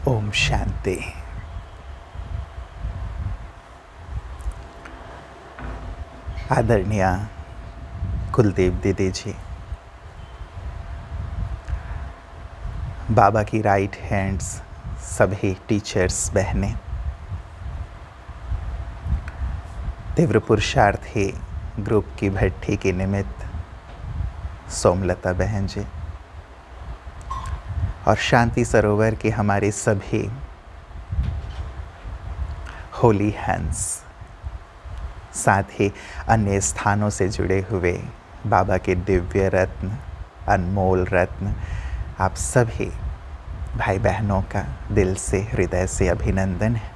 ओम शांति। आदरणीय कुलदेव दीदी जी, बाबा की राइट हैंड्स, सभी टीचर्स बहनें, तीव्र पुरुषार्थी ग्रुप की भट्टी के निमित्त सोमलता बहन जी और शांति सरोवर के हमारे सभी होली हैंड्स, साथ ही अन्य स्थानों से जुड़े हुए बाबा के दिव्य रत्न, अनमोल रत्न, आप सभी भाई बहनों का दिल से, हृदय से अभिनंदन है।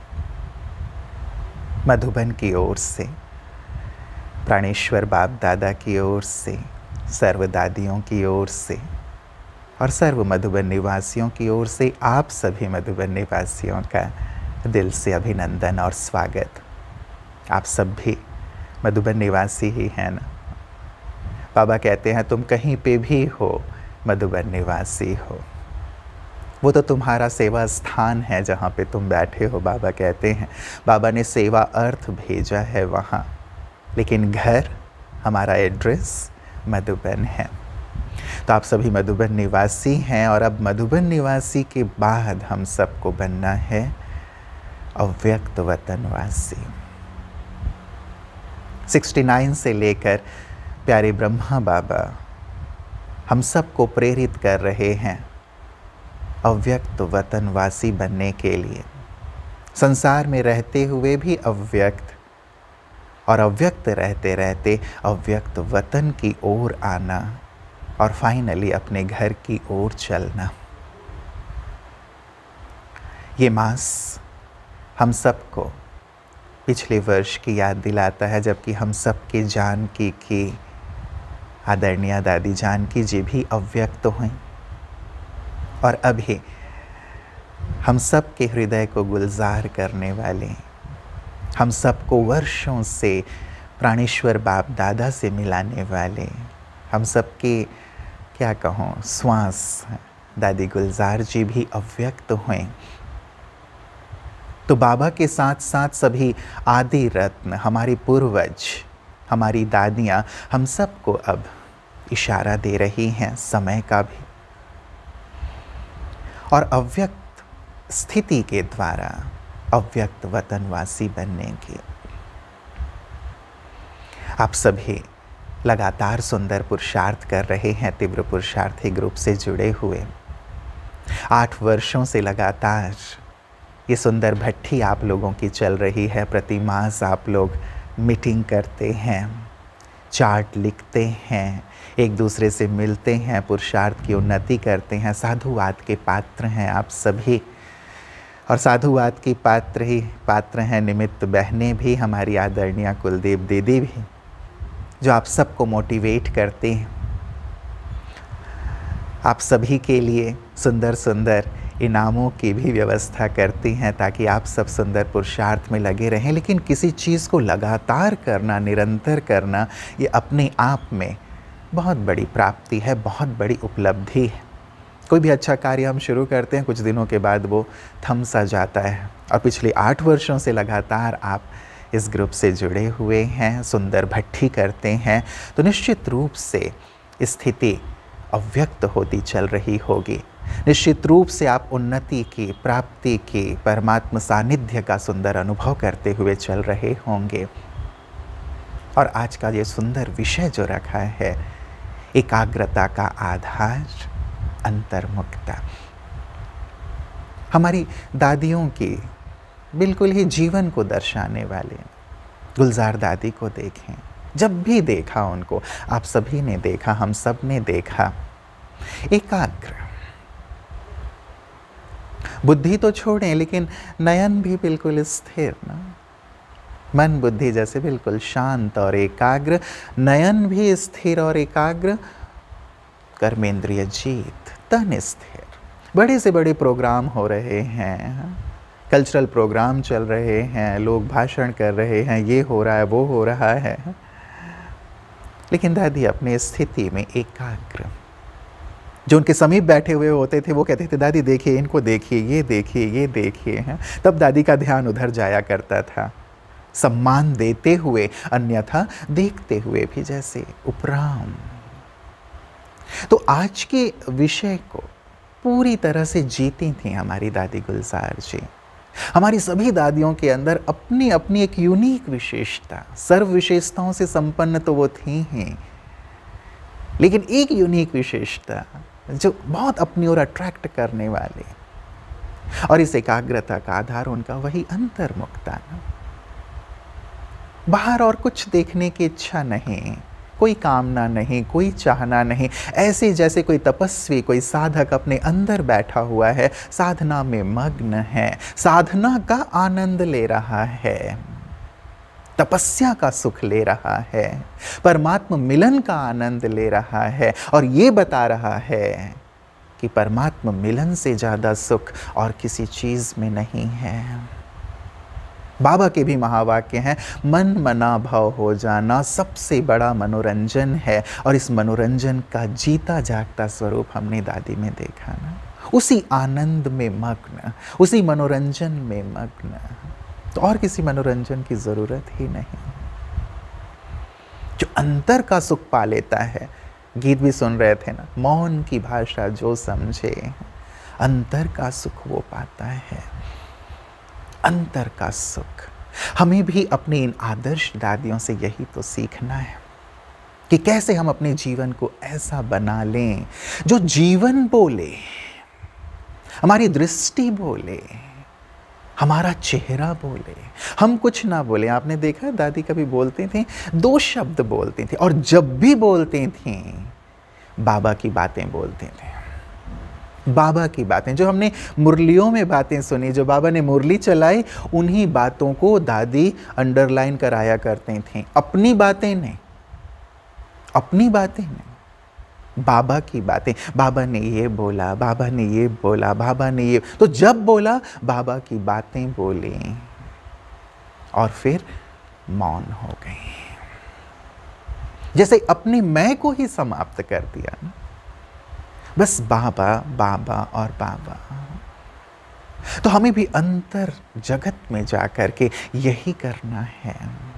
मधुबन की ओर से, प्राणेश्वर बाप दादा की ओर से, सर्व दादियों की ओर से और सर्व मधुबन निवासियों की ओर से आप सभी मधुबन निवासियों का दिल से अभिनंदन और स्वागत। आप सब भी मधुबन निवासी ही हैं ना। बाबा कहते हैं तुम कहीं पे भी हो, मधुबन निवासी हो। वो तो तुम्हारा सेवा स्थान है जहाँ पे तुम बैठे हो। बाबा कहते हैं बाबा ने सेवा अर्थ भेजा है वहाँ, लेकिन घर, हमारा एड्रेस मधुबन है। तो आप सभी मधुबन निवासी हैं और अब मधुबन निवासी के बाद हम सबको बनना है अव्यक्त वतनवासी। 69 से लेकर प्यारे ब्रह्मा बाबा हम सबको प्रेरित कर रहे हैं अव्यक्त वतनवासी बनने के लिए। संसार में रहते हुए भी अव्यक्त और अव्यक्त रहते रहते अव्यक्त वतन की ओर आना और फाइनली अपने घर की ओर चलना। ये मास हम सबको पिछले वर्ष की याद दिलाता है, जबकि हम सबके जानकी की आदरणीय दादी जानकी जी भी अव्यक्त हुई और अभी हम सबके हृदय को गुलजार करने वाले, हम सबको वर्षों से प्राणेश्वर बाप दादा से मिलाने वाले, हम सबके क्या कहूँ श्वास दादी गुलजार जी भी अव्यक्त हुए। तो बाबा के साथ साथ सभी आदि रत्न, हमारी पूर्वज, हमारी दादियाँ, हम सबको अब इशारा दे रही हैं समय का भी, और अव्यक्त स्थिति के द्वारा अव्यक्त वतनवासी बनने की। आप सभी लगातार सुंदर पुरुषार्थ कर रहे हैं, तीव्र पुरुषार्थी ग्रुप से जुड़े हुए 8 वर्षों से लगातार ये सुंदर भट्टी आप लोगों की चल रही है। प्रति मास आप लोग मीटिंग करते हैं, चार्ट लिखते हैं, एक दूसरे से मिलते हैं, पुरुषार्थ की उन्नति करते हैं। साधुवाद के पात्र हैं आप सभी, और साधुवाद की पात्र हैं निमित्त बहनें भी, हमारी आदरणीय कुलदेव दीदी भी, जो आप सबको मोटिवेट करते हैं। आप सभी के लिए सुंदर सुंदर इनामों की भी व्यवस्था करती हैं ताकि आप सब सुंदर पुरुषार्थ में लगे रहें। लेकिन किसी चीज़ को लगातार करना, निरंतर करना, ये अपने आप में बहुत बड़ी प्राप्ति है, बहुत बड़ी उपलब्धि है। कोई भी अच्छा कार्य हम शुरू करते हैं, कुछ दिनों के बाद वो थम सा जाता है। और पिछले 8 वर्षों से लगातार आप इस ग्रुप से जुड़े हुए हैं, सुंदर भट्टी करते हैं, तो निश्चित रूप से स्थिति अव्यक्त होती चल रही होगी। निश्चित रूप से आप उन्नति की, प्राप्ति की, परमात्मा सानिध्य का सुंदर अनुभव करते हुए चल रहे होंगे। और आज का ये सुंदर विषय जो रखा है, एकाग्रता का आधार अंतर्मुखता। हमारी दादियों की बिल्कुल ही जीवन को दर्शाने वाले गुलजार दादी को देखें। जब भी देखा उनको, आप सभी ने देखा, हम सब ने देखा, एकाग्र, बुद्धि तो छोड़ें लेकिन नयन भी बिल्कुल स्थिर ना, मन बुद्धि जैसे बिल्कुल शांत और एकाग्र, नयन भी स्थिर और एकाग्र, कर्मेंद्रिय जीत, तन स्थिर। बड़े से बड़े प्रोग्राम हो रहे हैं, कल्चरल प्रोग्राम चल रहे हैं, लोग भाषण कर रहे हैं, ये हो रहा है, वो हो रहा है, लेकिन दादी अपनी स्थिति में एकाग्र, जो उनके समीप बैठे हुए होते थे वो कहते थे दादी देखिए, इनको देखिए, ये देखिए हैं। तब दादी का ध्यान उधर जाया करता था, सम्मान देते हुए, अन्यथा देखते हुए भी जैसे उपराम। तो आज के विषय को पूरी तरह से जीती थी हमारी दादी गुलजार जी। हमारी सभी दादियों के अंदर अपनी अपनी एक यूनिक विशेषता, सर्व विशेषताओं से संपन्न तो वो थी ही, लेकिन एक यूनिक विशेषता जो बहुत अपनी ओर अट्रैक्ट करने वाले, और इस एकाग्रता का आधार उनका वही अंतर्मुखता। बाहर और कुछ देखने की इच्छा नहीं, कोई कामना नहीं, कोई चाहना नहीं, ऐसे जैसे कोई तपस्वी, कोई साधक अपने अंदर बैठा हुआ है, साधना में मग्न है, साधना का आनंद ले रहा है, तपस्या का सुख ले रहा है, परमात्मा मिलन का आनंद ले रहा है, और ये बता रहा है कि परमात्मा मिलन से ज़्यादा सुख और किसी चीज़ में नहीं है। बाबा के भी महावाक्य हैं, मन मना भाव हो जाना सबसे बड़ा मनोरंजन है, और इस मनोरंजन का जीता जागता स्वरूप हमने दादी में देखा ना। उसी आनंद में मग्न, उसी मनोरंजन में मग्न, तो और किसी मनोरंजन की जरूरत ही नहीं। जो अंतर का सुख पा लेता है, गीत भी सुन रहे थे ना, मौन की भाषा जो समझे, अंतर का सुख वो पाता है, अंतर का सुख। हमें भी अपनी इन आदर्श दादियों से यही तो सीखना है कि कैसे हम अपने जीवन को ऐसा बना लें जो जीवन बोले, हमारी दृष्टि बोले, हमारा चेहरा बोले, हम कुछ ना बोले। आपने देखा दादी कभी बोलती थी, 2 शब्द बोलती थी, और जब भी बोलती थी बाबा की बातें बोलती थी। बाबा की बातें, जो हमने मुरलियों में बातें सुनी, जो बाबा ने मुरली चलाई, उन्हीं बातों को दादी अंडरलाइन कराया करती थी। अपनी बातें नहीं, अपनी बातें नहीं, बाबा की बातें। बाबा ने ये बोला, बाबा ने ये बोला, बाबा ने ये, तो जब बोला बाबा की बातें बोली और फिर मौन हो गई, जैसे अपने मैं को ही समाप्त कर दिया ना, बस बाबा बाबा और बाबा। तो हमें भी अंतर जगत में जाकर के यही करना है।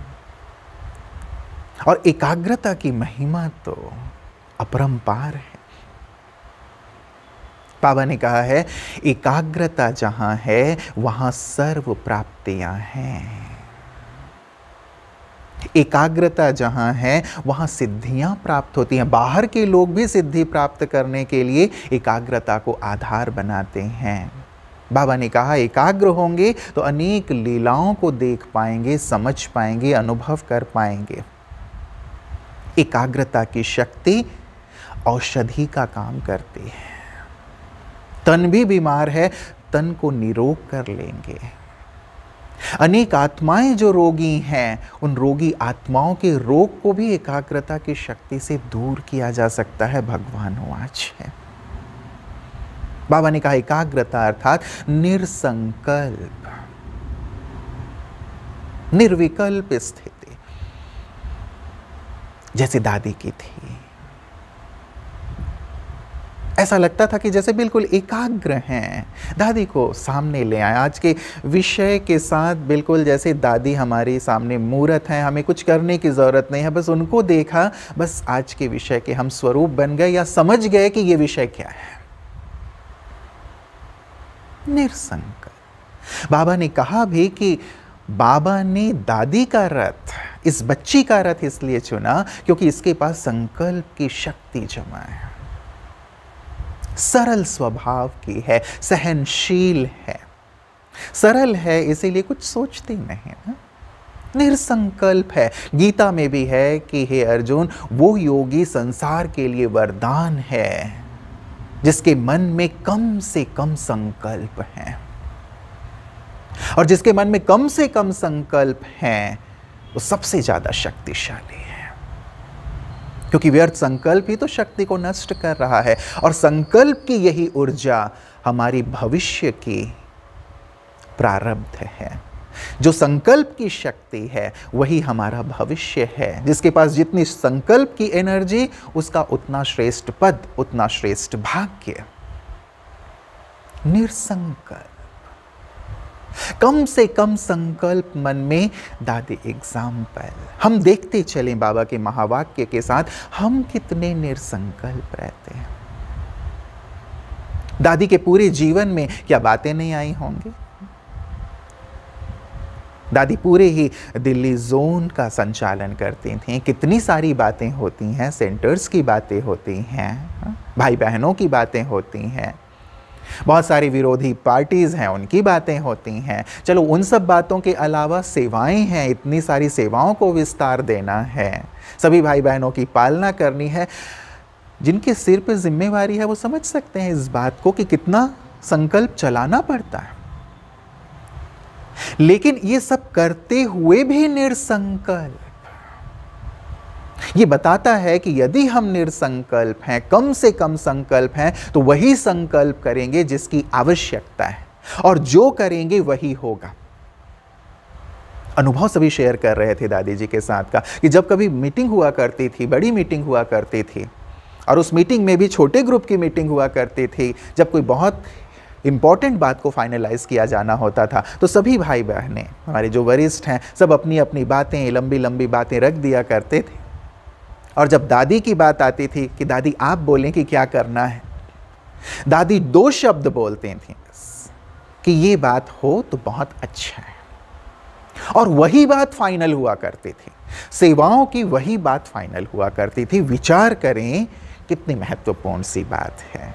और एकाग्रता की महिमा तो अपरंपार है। बाबा ने कहा है, एकाग्रता जहां है वहां सर्व प्राप्तियां हैं। एकाग्रता जहां है वहां सिद्धियां प्राप्त होती हैं। बाहर के लोग भी सिद्धि प्राप्त करने के लिए एकाग्रता को आधार बनाते हैं। बाबा ने कहा, एकाग्र होंगे तो अनेक लीलाओं को देख पाएंगे, समझ पाएंगे, अनुभव कर पाएंगे। एकाग्रता की शक्ति औषधि का काम करती है। तन भी बीमार है, तन को निरोग कर लेंगे। अनेक आत्माएं जो रोगी हैं, उन रोगी आत्माओं के रोग को भी एकाग्रता की शक्ति से दूर किया जा सकता है। भगवानवाच है। बाबा ने कहा, एकाग्रता अर्थात निरसंकल्प, निर्विकल्प स्थिति, जैसे दादी की थी। ऐसा लगता था कि जैसे बिल्कुल एकाग्र हैं, दादी को सामने ले आए। आज के विषय के साथ बिल्कुल जैसे दादी हमारी सामने मूर्त हैं, हमें कुछ करने की ज़रूरत नहीं है, बस उनको देखा, बस आज के विषय के हम स्वरूप बन गए या समझ गए कि ये विषय क्या है। निरसंकल्प। बाबा ने कहा भी कि बाबा ने दादी का रथ, इस बच्ची का रथ इसलिए चुना क्योंकि इसके पास संकल्प की शक्ति जमा है, सरल स्वभाव की है, सहनशील है, सरल है, इसीलिए कुछ सोचती नहीं ना, निरसंकल्प है। गीता में भी है कि हे अर्जुन, वो योगी संसार के लिए वरदान है जिसके मन में कम से कम संकल्प हैं, और जिसके मन में कम से कम संकल्प हैं वो सबसे ज्यादा शक्तिशाली है, क्योंकि व्यर्थ संकल्प ही तो शक्ति को नष्ट कर रहा है। और संकल्प की यही ऊर्जा हमारी भविष्य की प्रारब्ध है। जो संकल्प की शक्ति है वही हमारा भविष्य है। जिसके पास जितनी संकल्प की एनर्जी, उसका उतना श्रेष्ठ पद, उतना श्रेष्ठ भाग्य। निरसंकल्प, कम से कम संकल्प मन में। दादी एग्जाम्पल हम देखते चले बाबा के महावाक्य के साथ, हम कितने निरसंकल्प रहते हैं। दादी के पूरे जीवन में क्या बातें नहीं आई होंगी। दादी पूरे ही दिल्ली जोन का संचालन करती थी। कितनी सारी बातें होती हैं, सेंटर्स की बातें होती हैं, भाई बहनों की बातें होती हैं, बहुत सारी विरोधी पार्टीज हैं उनकी बातें होती हैं। चलो उन सब बातों के अलावा सेवाएं हैं, इतनी सारी सेवाओं को विस्तार देना है, सभी भाई बहनों की पालना करनी है। जिनके सिर पे जिम्मेवारी है वो समझ सकते हैं इस बात को कि कितना संकल्प चलाना पड़ता है। लेकिन ये सब करते हुए भी निरसंकल्प, ये बताता है कि यदि हम निरसंकल्प हैं, कम से कम संकल्प हैं, तो वही संकल्प करेंगे जिसकी आवश्यकता है, और जो करेंगे वही होगा। अनुभव सभी शेयर कर रहे थे दादी जी के साथ का, कि जब कभी मीटिंग हुआ करती थी, बड़ी मीटिंग हुआ करती थी, और उस मीटिंग में भी छोटे ग्रुप की मीटिंग हुआ करती थी, जब कोई बहुत इंपॉर्टेंट बात को फाइनलाइज किया जाना होता था, तो सभी भाई बहनें, हमारे जो वरिष्ठ हैं, सब अपनी अपनी बातें, लंबी लंबी बातें रख दिया करते थे। और जब दादी की बात आती थी कि दादी आप बोलें कि क्या करना है, दादी 2 शब्द बोलती थी बस, कि ये बात हो तो बहुत अच्छा है, और वही बात फाइनल हुआ करती थी। सेवाओं की वही बात फाइनल हुआ करती थी। विचार करें कितनी महत्वपूर्ण सी बात है।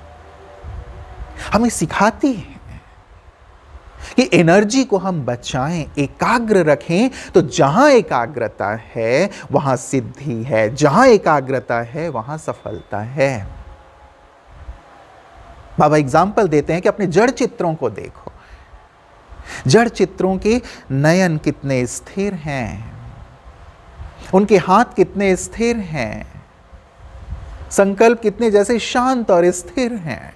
हमें सिखाती है कि एनर्जी को हम बचाएं, एकाग्र रखें, तो जहां एकाग्रता है वहां सिद्धि है, जहां एकाग्रता है वहां सफलता है। बाबा एग्जाम्पल देते हैं कि अपने जड़ चित्रों को देखो, जड़ चित्रों के नयन कितने स्थिर हैं, उनके हाथ कितने स्थिर हैं, संकल्प कितने जैसे शांत और स्थिर हैं।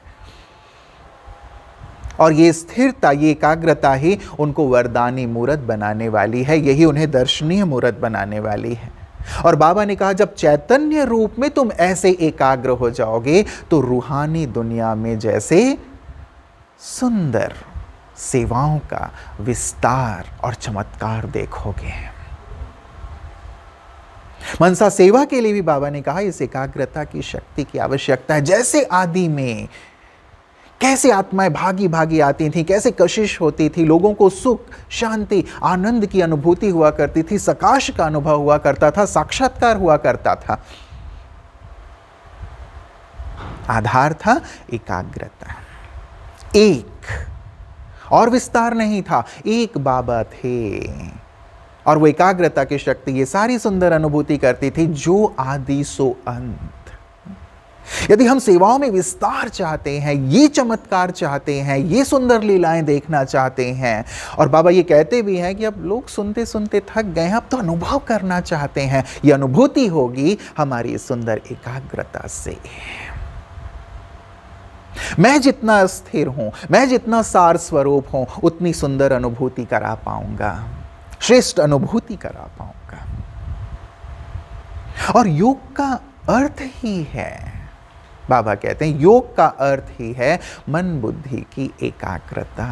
और ये स्थिरता, ये एकाग्रता ही उनको वरदानी मूर्त बनाने वाली है, यही उन्हें दर्शनीय मूर्त बनाने वाली है। और बाबा ने कहा जब चैतन्य रूप में तुम ऐसे एकाग्र हो जाओगे तो रूहानी दुनिया में जैसे सुंदर सेवाओं का विस्तार और चमत्कार देखोगे। मनसा सेवा के लिए भी बाबा ने कहा इस एकाग्रता की शक्ति की आवश्यकता है। जैसे आदि में कैसे आत्माएं भागी भागी आती थी, कैसे कशिश होती थी, लोगों को सुख, शांति, आनंद की अनुभूति हुआ करती थी, सकाश का अनुभव हुआ करता था, साक्षात्कार हुआ करता था। आधार था एकाग्रता, एक और विस्तार नहीं था, एक बाबा थे। और वो एकाग्रता की शक्ति ये सारी सुंदर अनुभूति करती थी, जो आदि सो अंत। यदि हम सेवाओं में विस्तार चाहते हैं, ये चमत्कार चाहते हैं, ये सुंदर लीलाएं देखना चाहते हैं, और बाबा ये कहते भी हैं कि अब लोग सुनते सुनते थक गए हैं, अब तो अनुभव करना चाहते हैं, ये अनुभूति होगी हमारी सुंदर एकाग्रता से। मैं जितना स्थिर हूं, मैं जितना सार स्वरूप हूं, उतनी सुंदर अनुभूति करा पाऊंगा, श्रेष्ठ अनुभूति करा पाऊंगा। और योग का अर्थ ही है, बाबा कहते हैं योग का अर्थ ही है मन बुद्धि की एकाग्रता।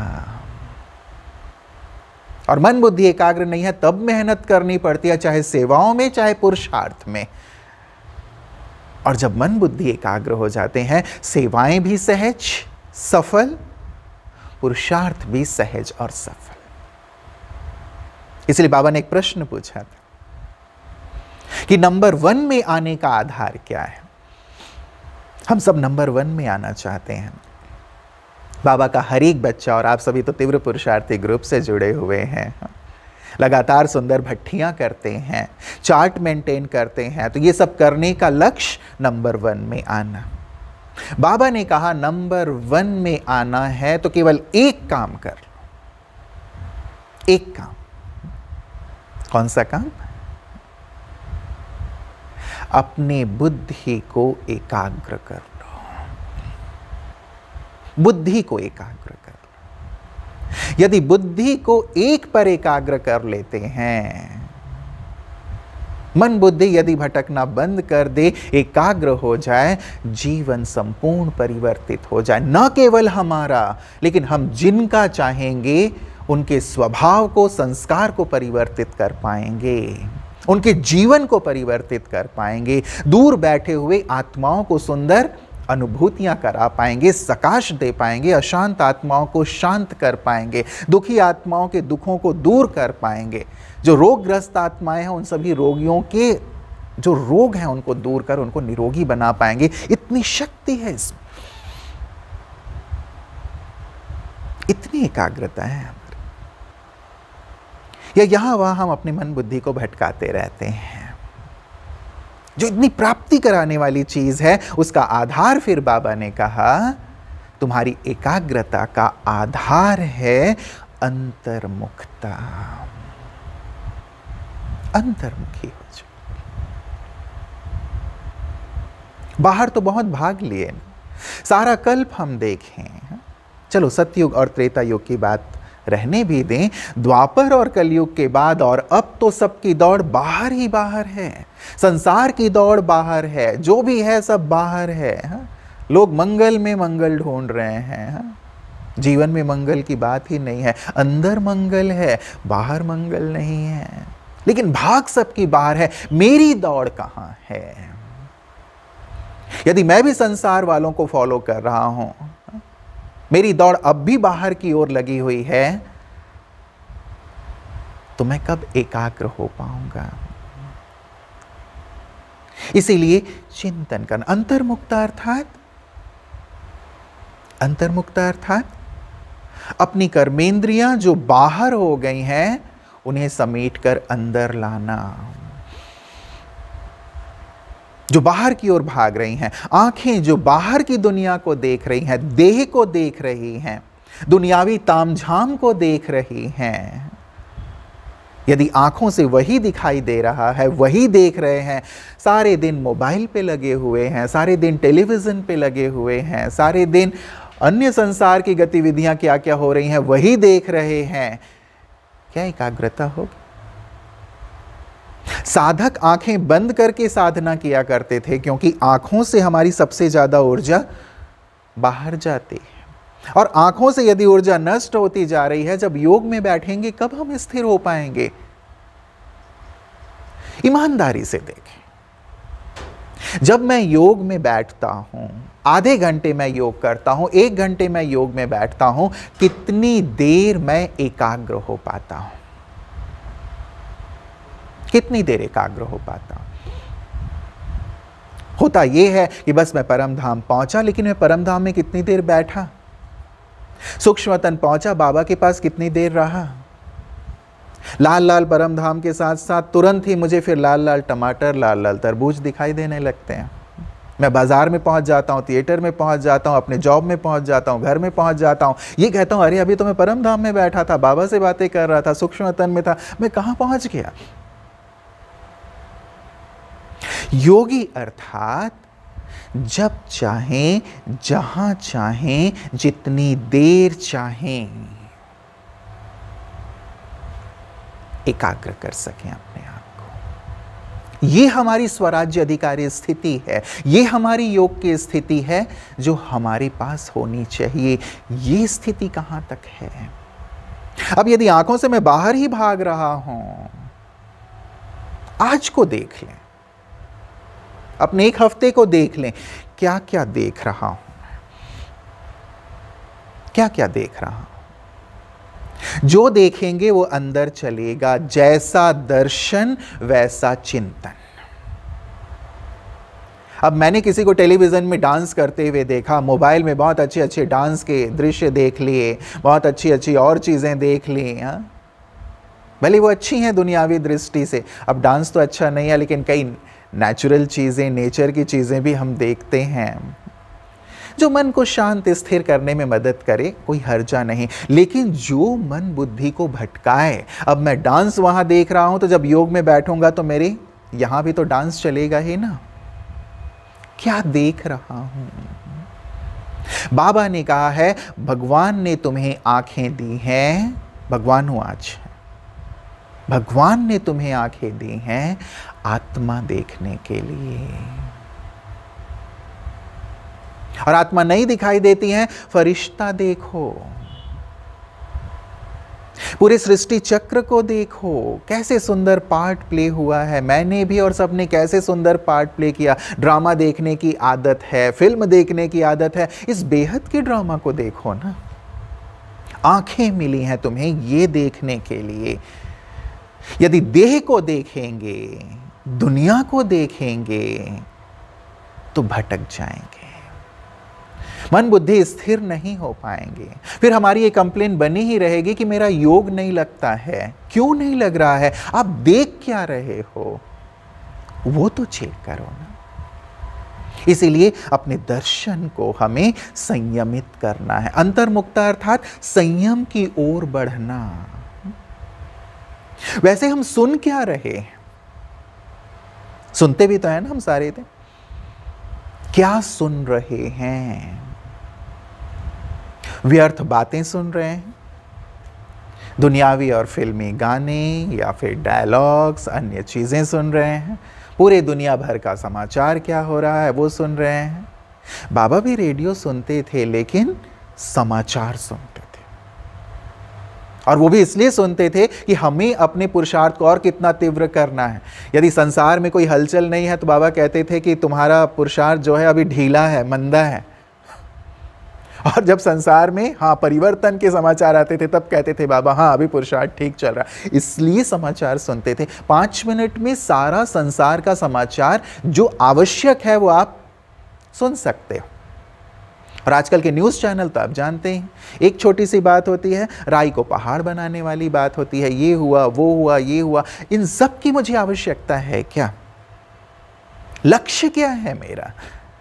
और मन बुद्धि एकाग्र नहीं है तब मेहनत करनी पड़ती है, चाहे सेवाओं में चाहे पुरुषार्थ में। और जब मन बुद्धि एकाग्र हो जाते हैं, सेवाएं भी सहज सफल, पुरुषार्थ भी सहज और सफल। इसलिए बाबा ने एक प्रश्न पूछा था कि नंबर 1 में आने का आधार क्या है। हम सब नंबर 1 में आना चाहते हैं। बाबा का हर एक बच्चा, और आप सभी तो तीव्र पुरुषार्थी ग्रुप से जुड़े हुए हैं, लगातार सुंदर भट्टियां करते हैं, चार्ट मेंटेन करते हैं, तो ये सब करने का लक्ष्य नंबर 1 में आना। बाबा ने कहा नंबर 1 में आना है तो केवल एक काम कर लो, एक काम। कौन सा काम? अपने बुद्धि को एकाग्र कर लो, बुद्धि को एकाग्र कर लो। यदि बुद्धि को एक पर एकाग्र कर लेते हैं, मन बुद्धि यदि भटकना बंद कर दे, एकाग्र हो जाए, जीवन संपूर्ण परिवर्तित हो जाए। न केवल हमारा, लेकिन हम जिनका चाहेंगे उनके स्वभाव को, संस्कार को परिवर्तित कर पाएंगे, उनके जीवन को परिवर्तित कर पाएंगे, दूर बैठे हुए आत्माओं को सुंदर अनुभूतियां करा पाएंगे, सकाश दे पाएंगे, अशांत आत्माओं को शांत कर पाएंगे, दुखी आत्माओं के दुखों को दूर कर पाएंगे, जो रोगग्रस्त आत्माएं हैं उन सभी रोगियों के जो रोग हैं उनको दूर कर उनको निरोगी बना पाएंगे। इतनी शक्ति है इसमें, इतनी एकाग्रता है। या यहां वहां हम अपनी मन बुद्धि को भटकाते रहते हैं। जो इतनी प्राप्ति कराने वाली चीज है, उसका आधार फिर बाबा ने कहा, तुम्हारी एकाग्रता का आधार है अंतर्मुखता। अंतर्मुखी हो जाओ। बाहर तो बहुत भाग लिए, सारा कल्प हम देखें, चलो सतयुग और त्रेता युग की बात रहने भी दें, द्वापर और कलयुग के बाद और अब तो सबकी दौड़ बाहर ही बाहर है, संसार की दौड़ बाहर है, जो भी है सब बाहर है। लोग मंगल में मंगल ढूंढ रहे हैं, जीवन में मंगल की बात ही नहीं है। अंदर मंगल है, बाहर मंगल नहीं है, लेकिन भाग सबकी बाहर है। मेरी दौड़ कहां है? यदि मैं भी संसार वालों को फॉलो कर रहा हूं, मेरी दौड़ अब भी बाहर की ओर लगी हुई है, तो मैं कब एकाग्र हो पाऊंगा? इसीलिए चिंतन करना। अंतर्मुक्ता अर्थात अपनी कर्मेंद्रियां जो बाहर हो गई हैं उन्हें समेटकर अंदर लाना, जो बाहर की ओर भाग रही हैं, आंखें जो बाहर की दुनिया को देख रही हैं, देह को देख रही हैं, दुनियावी तामझाम को देख रही हैं, यदि आंखों से वही दिखाई दे रहा है, वही देख रहे हैं, सारे दिन मोबाइल पे लगे हुए हैं, सारे दिन टेलीविजन पे लगे हुए हैं, सारे दिन अन्य संसार की गतिविधियां क्या क्या हो रही हैं वही देख रहे हैं, क्या एकाग्रता होगी? साधक आंखें बंद करके साधना किया करते थे, क्योंकि आंखों से हमारी सबसे ज्यादा ऊर्जा बाहर जाती है, और आंखों से यदि ऊर्जा नष्ट होती जा रही है, जब योग में बैठेंगे कब हम स्थिर हो पाएंगे? ईमानदारी से देखें, जब मैं योग में बैठता हूं, आधे घंटे मैं योग करता हूं, 1 घंटे मैं योग में बैठता हूं, कितनी देर मैं एकाग्र हो पाता हूं? कितनी देर एकाग्र हो पाता हूं? होता यह है कि बस मैं परम धाम पहुंचा, लेकिन मैं परम धाम में कितनी देर बैठा? सूक्ष्म वतन पहुंचा, बाबा के पास कितनी देर रहा? लाल लाल परम धाम के साथ साथ तुरंत ही मुझे फिर लाल लाल टमाटर, लाल लाल तरबूज दिखाई देने लगते हैं। मैं बाजार में पहुंच जाता हूं, थिएटर में पहुंच जाता हूं, अपने जॉब में पहुंच जाता हूं, घर में पहुंच जाता हूं, ये कहता हूं अरे अभी तो मैं परम धाम में बैठा था, बाबा से बातें कर रहा था, सूक्ष्म वतन में था, मैं कहां पहुंच गया? योगी अर्थात जब चाहें, जहां चाहें, जितनी देर चाहें एकाग्र कर सकें अपने आप को। यह हमारी स्वराज्य अधिकारी स्थिति है, यह हमारी योग की स्थिति है जो हमारे पास होनी चाहिए। यह स्थिति कहां तक है? अब यदि आंखों से मैं बाहर ही भाग रहा हूं, आज को देख लें, अपने 1 हफ्ते को देख लें, क्या क्या देख रहा हूं, क्या क्या देख रहा हूं? जो देखेंगे वो अंदर चलेगा, जैसा दर्शन वैसा चिंतन। अब मैंने किसी को टेलीविजन में डांस करते हुए देखा, मोबाइल में बहुत अच्छे अच्छे डांस के दृश्य देख लिए, बहुत अच्छी अच्छी और चीजें देख ली, भले वो अच्छी हैं दुनियावी दृष्टि से। अब डांस तो अच्छा नहीं है, लेकिन कई नेचुरल चीजें, नेचर की चीजें भी हम देखते हैं जो मन को शांत स्थिर करने में मदद करे, कोई हर्जा नहीं। लेकिन जो मन बुद्धि को भटकाए, अब मैं डांस वहां देख रहा हूं, तो जब योग में बैठूंगा तो मेरे यहां भी तो डांस चलेगा ही ना। क्या देख रहा हूं? बाबा ने कहा है भगवान ने तुम्हें आंखें दी हैं, भगवान हूं आज, भगवान ने तुम्हें आंखें दी हैं आत्मा देखने के लिए। और आत्मा नहीं दिखाई देती है, फरिश्ता देखो, पूरे सृष्टि चक्र को देखो, कैसे सुंदर पार्ट प्ले हुआ है। मैंने भी और सबने कैसे सुंदर पार्ट प्ले किया। ड्रामा देखने की आदत है, फिल्म देखने की आदत है, इस बेहद के ड्रामा को देखो ना। आंखें मिली हैं तुम्हें ये देखने के लिए। यदि देह को देखेंगे, दुनिया को देखेंगे तो भटक जाएंगे, मन बुद्धि स्थिर नहीं हो पाएंगे। फिर हमारी ये कंप्लेन बनी ही रहेगी कि मेरा योग नहीं लगता है। क्यों नहीं लग रहा है? आप देख क्या रहे हो वो तो चेक करो ना। इसीलिए अपने दर्शन को हमें संयमित करना है। अंतर्मुक्ता अर्थात संयम की ओर बढ़ना। वैसे हम सुन क्या रहे? सुनते भी तो है ना हम सारे थे। क्या सुन रहे हैं? व्यर्थ बातें सुन रहे हैं, दुनियावी और फिल्मी गाने या फिर डायलॉग्स, अन्य चीजें सुन रहे हैं, पूरे दुनिया भर का समाचार क्या हो रहा है वो सुन रहे हैं। बाबा भी रेडियो सुनते थे लेकिन समाचार सुनते थे, और वो भी इसलिए सुनते थे कि हमें अपने पुरुषार्थ को और कितना तीव्र करना है। यदि संसार में कोई हलचल नहीं है तो बाबा कहते थे कि तुम्हारा पुरुषार्थ जो है अभी ढीला है, मंदा है। और जब संसार में परिवर्तन के समाचार आते थे तब कहते थे बाबा अभी पुरुषार्थ ठीक चल रहा है। इसलिए समाचार सुनते थे। 5 मिनट में सारा संसार का समाचार जो आवश्यक है वो आप सुन सकते हो। और आजकल के न्यूज़ चैनल तो आप जानते हैं, एक छोटी सी बात होती है, राई को पहाड़ बनाने वाली बात होती है, ये हुआ वो हुआ ये हुआ। इन सब की मुझे आवश्यकता है क्या? लक्ष्य क्या है मेरा?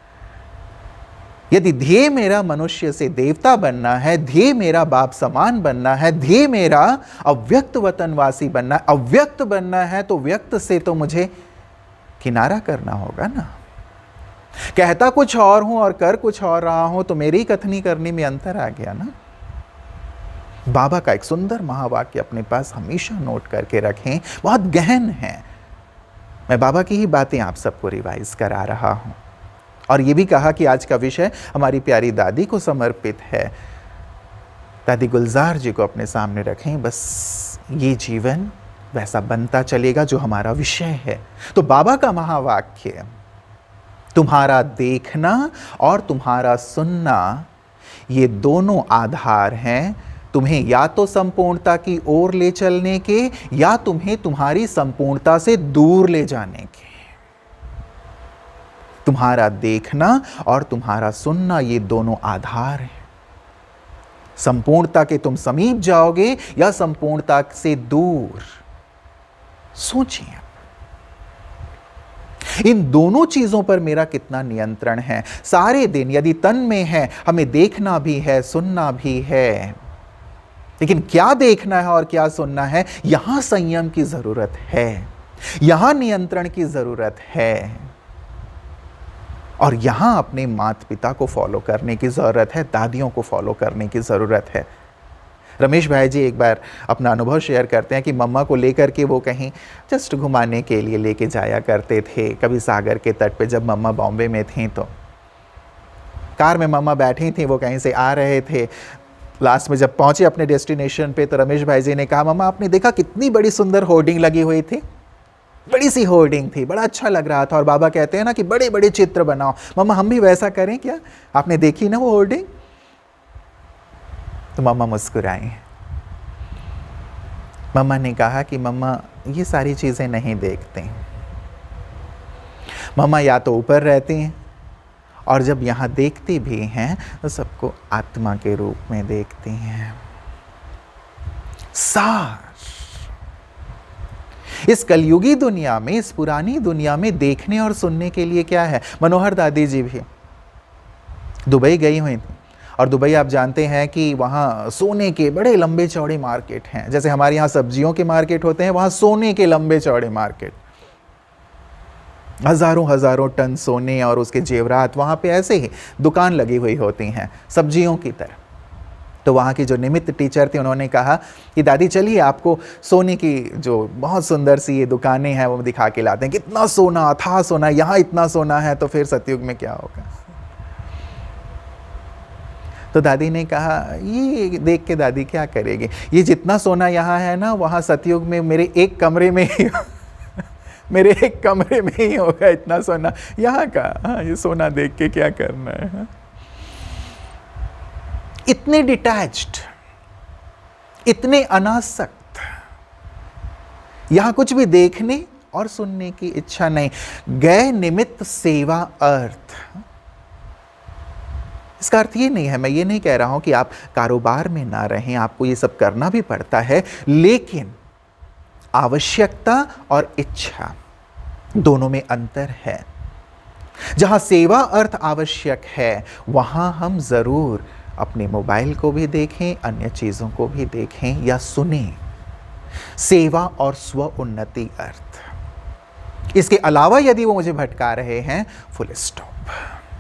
यदि ध्येय मेरा मनुष्य से देवता बनना है, ध्येय मेरा बाप समान बनना है, ध्येय मेरा अव्यक्त वतनवासी बनना है, अव्यक्त बनना है, तो व्यक्त से तो मुझे किनारा करना होगा ना। कहता कुछ और हूं और कर कुछ और रहा हूं तो मेरी कथनी करने में अंतर आ गया ना। बाबा का एक सुंदर महावाक्य अपने पास हमेशा नोट करके रखें, बहुत गहन है। मैं बाबा की ही बातें आप सबको रिवाइज करा रहा हूं। और ये भी कहा कि आज का विषय हमारी प्यारी दादी को समर्पित है। दादी गुलजार जी को अपने सामने रखें, बस ये जीवन वैसा बनता चलेगा जो हमारा विषय है। तो बाबा का महावाक्य, तुम्हारा देखना और तुम्हारा सुनना ये दोनों आधार हैं तुम्हें या तो संपूर्णता की ओर ले चलने के या तुम्हें तुम्हारी संपूर्णता से दूर ले जाने के। तुम्हारा देखना और तुम्हारा सुनना ये दोनों आधार हैं। संपूर्णता के तुम समीप जाओगे या संपूर्णता से दूर। सोचिए इन दोनों चीजों पर मेरा कितना नियंत्रण है। सारे दिन यदि तन में है, हमें देखना भी है, सुनना भी है, लेकिन क्या देखना है और क्या सुनना है, यहां संयम की जरूरत है, यहां नियंत्रण की जरूरत है। और यहां अपने माता पिता को फॉलो करने की जरूरत है, दादियों को फॉलो करने की जरूरत है। रमेश भाई जी एक बार अपना अनुभव शेयर करते हैं कि मम्मा को लेकर के वो कहीं जस्ट घुमाने के लिए लेके जाया करते थे, कभी सागर के तट पे। जब मम्मा बॉम्बे में थी तो कार में मम्मा बैठी थी, वो कहीं से आ रहे थे। लास्ट में जब पहुंचे अपने डेस्टिनेशन पे तो रमेश भाई जी ने कहा, मम्मा आपने देखा कितनी बड़ी सुंदर होर्डिंग लगी हुई थी, बड़ी सी होर्डिंग थी, बड़ा अच्छा लग रहा था। और बाबा कहते हैं ना कि बड़े बड़े चित्र बनाओ। मम्मा हम भी वैसा करें क्या? आपने देखी ना वो होर्डिंग? तो मम्मा मुस्कुराई। मम्मा ने कहा कि मम्मा ये सारी चीजें नहीं देखते। मम्मा या तो ऊपर रहती हैं और जब यहाँ देखती भी हैं तो सबको आत्मा के रूप में देखती हैं। सार इस कलयुगी दुनिया में, इस पुरानी दुनिया में देखने और सुनने के लिए क्या है? मनोहर दादी जी भी दुबई गई हुई थी, और दुबई आप जानते हैं कि वहाँ सोने के बड़े लंबे चौड़े मार्केट हैं। जैसे हमारे यहाँ सब्जियों के मार्केट होते हैं, वहाँ सोने के लंबे चौड़े मार्केट। हज़ारों हज़ारों टन सोने और उसके जेवरात वहाँ पे ऐसे ही दुकान लगी हुई होती हैं सब्जियों की तरह। तो वहाँ की जो निमित्त टीचर थी उन्होंने कहा कि दादी चलिए आपको सोने की जो बहुत सुंदर सी ये दुकानें हैं वो दिखा के लाते हैं, कितना सोना, अथाह सोना, यहाँ इतना सोना है तो फिर सतयुग में क्या होगा। तो दादी ने कहा ये देख के दादी क्या करेगी, ये जितना सोना यहाँ है ना वहाँ सतयुग में मेरे एक कमरे में ही मेरे एक कमरे में ही होगा इतना सोना, यहाँ का हाँ ये सोना देख के क्या करना है। हाँ? इतने डिटैच्ड, इतने अनासक्त, यहां कुछ भी देखने और सुनने की इच्छा नहीं। गए निमित्त सेवा अर्थ। इसका अर्थ ये नहीं है, मैं ये नहीं कह रहा हूं कि आप कारोबार में ना रहें, आपको ये सब करना भी पड़ता है, लेकिन आवश्यकता और इच्छा दोनों में अंतर है। जहां सेवा अर्थ आवश्यक है वहां हम जरूर अपने मोबाइल को भी देखें, अन्य चीज़ों को भी देखें या सुनें। सेवा और स्व उन्नति अर्थ। इसके अलावा यदि वो मुझे भटका रहे हैं, फुल स्टॉप।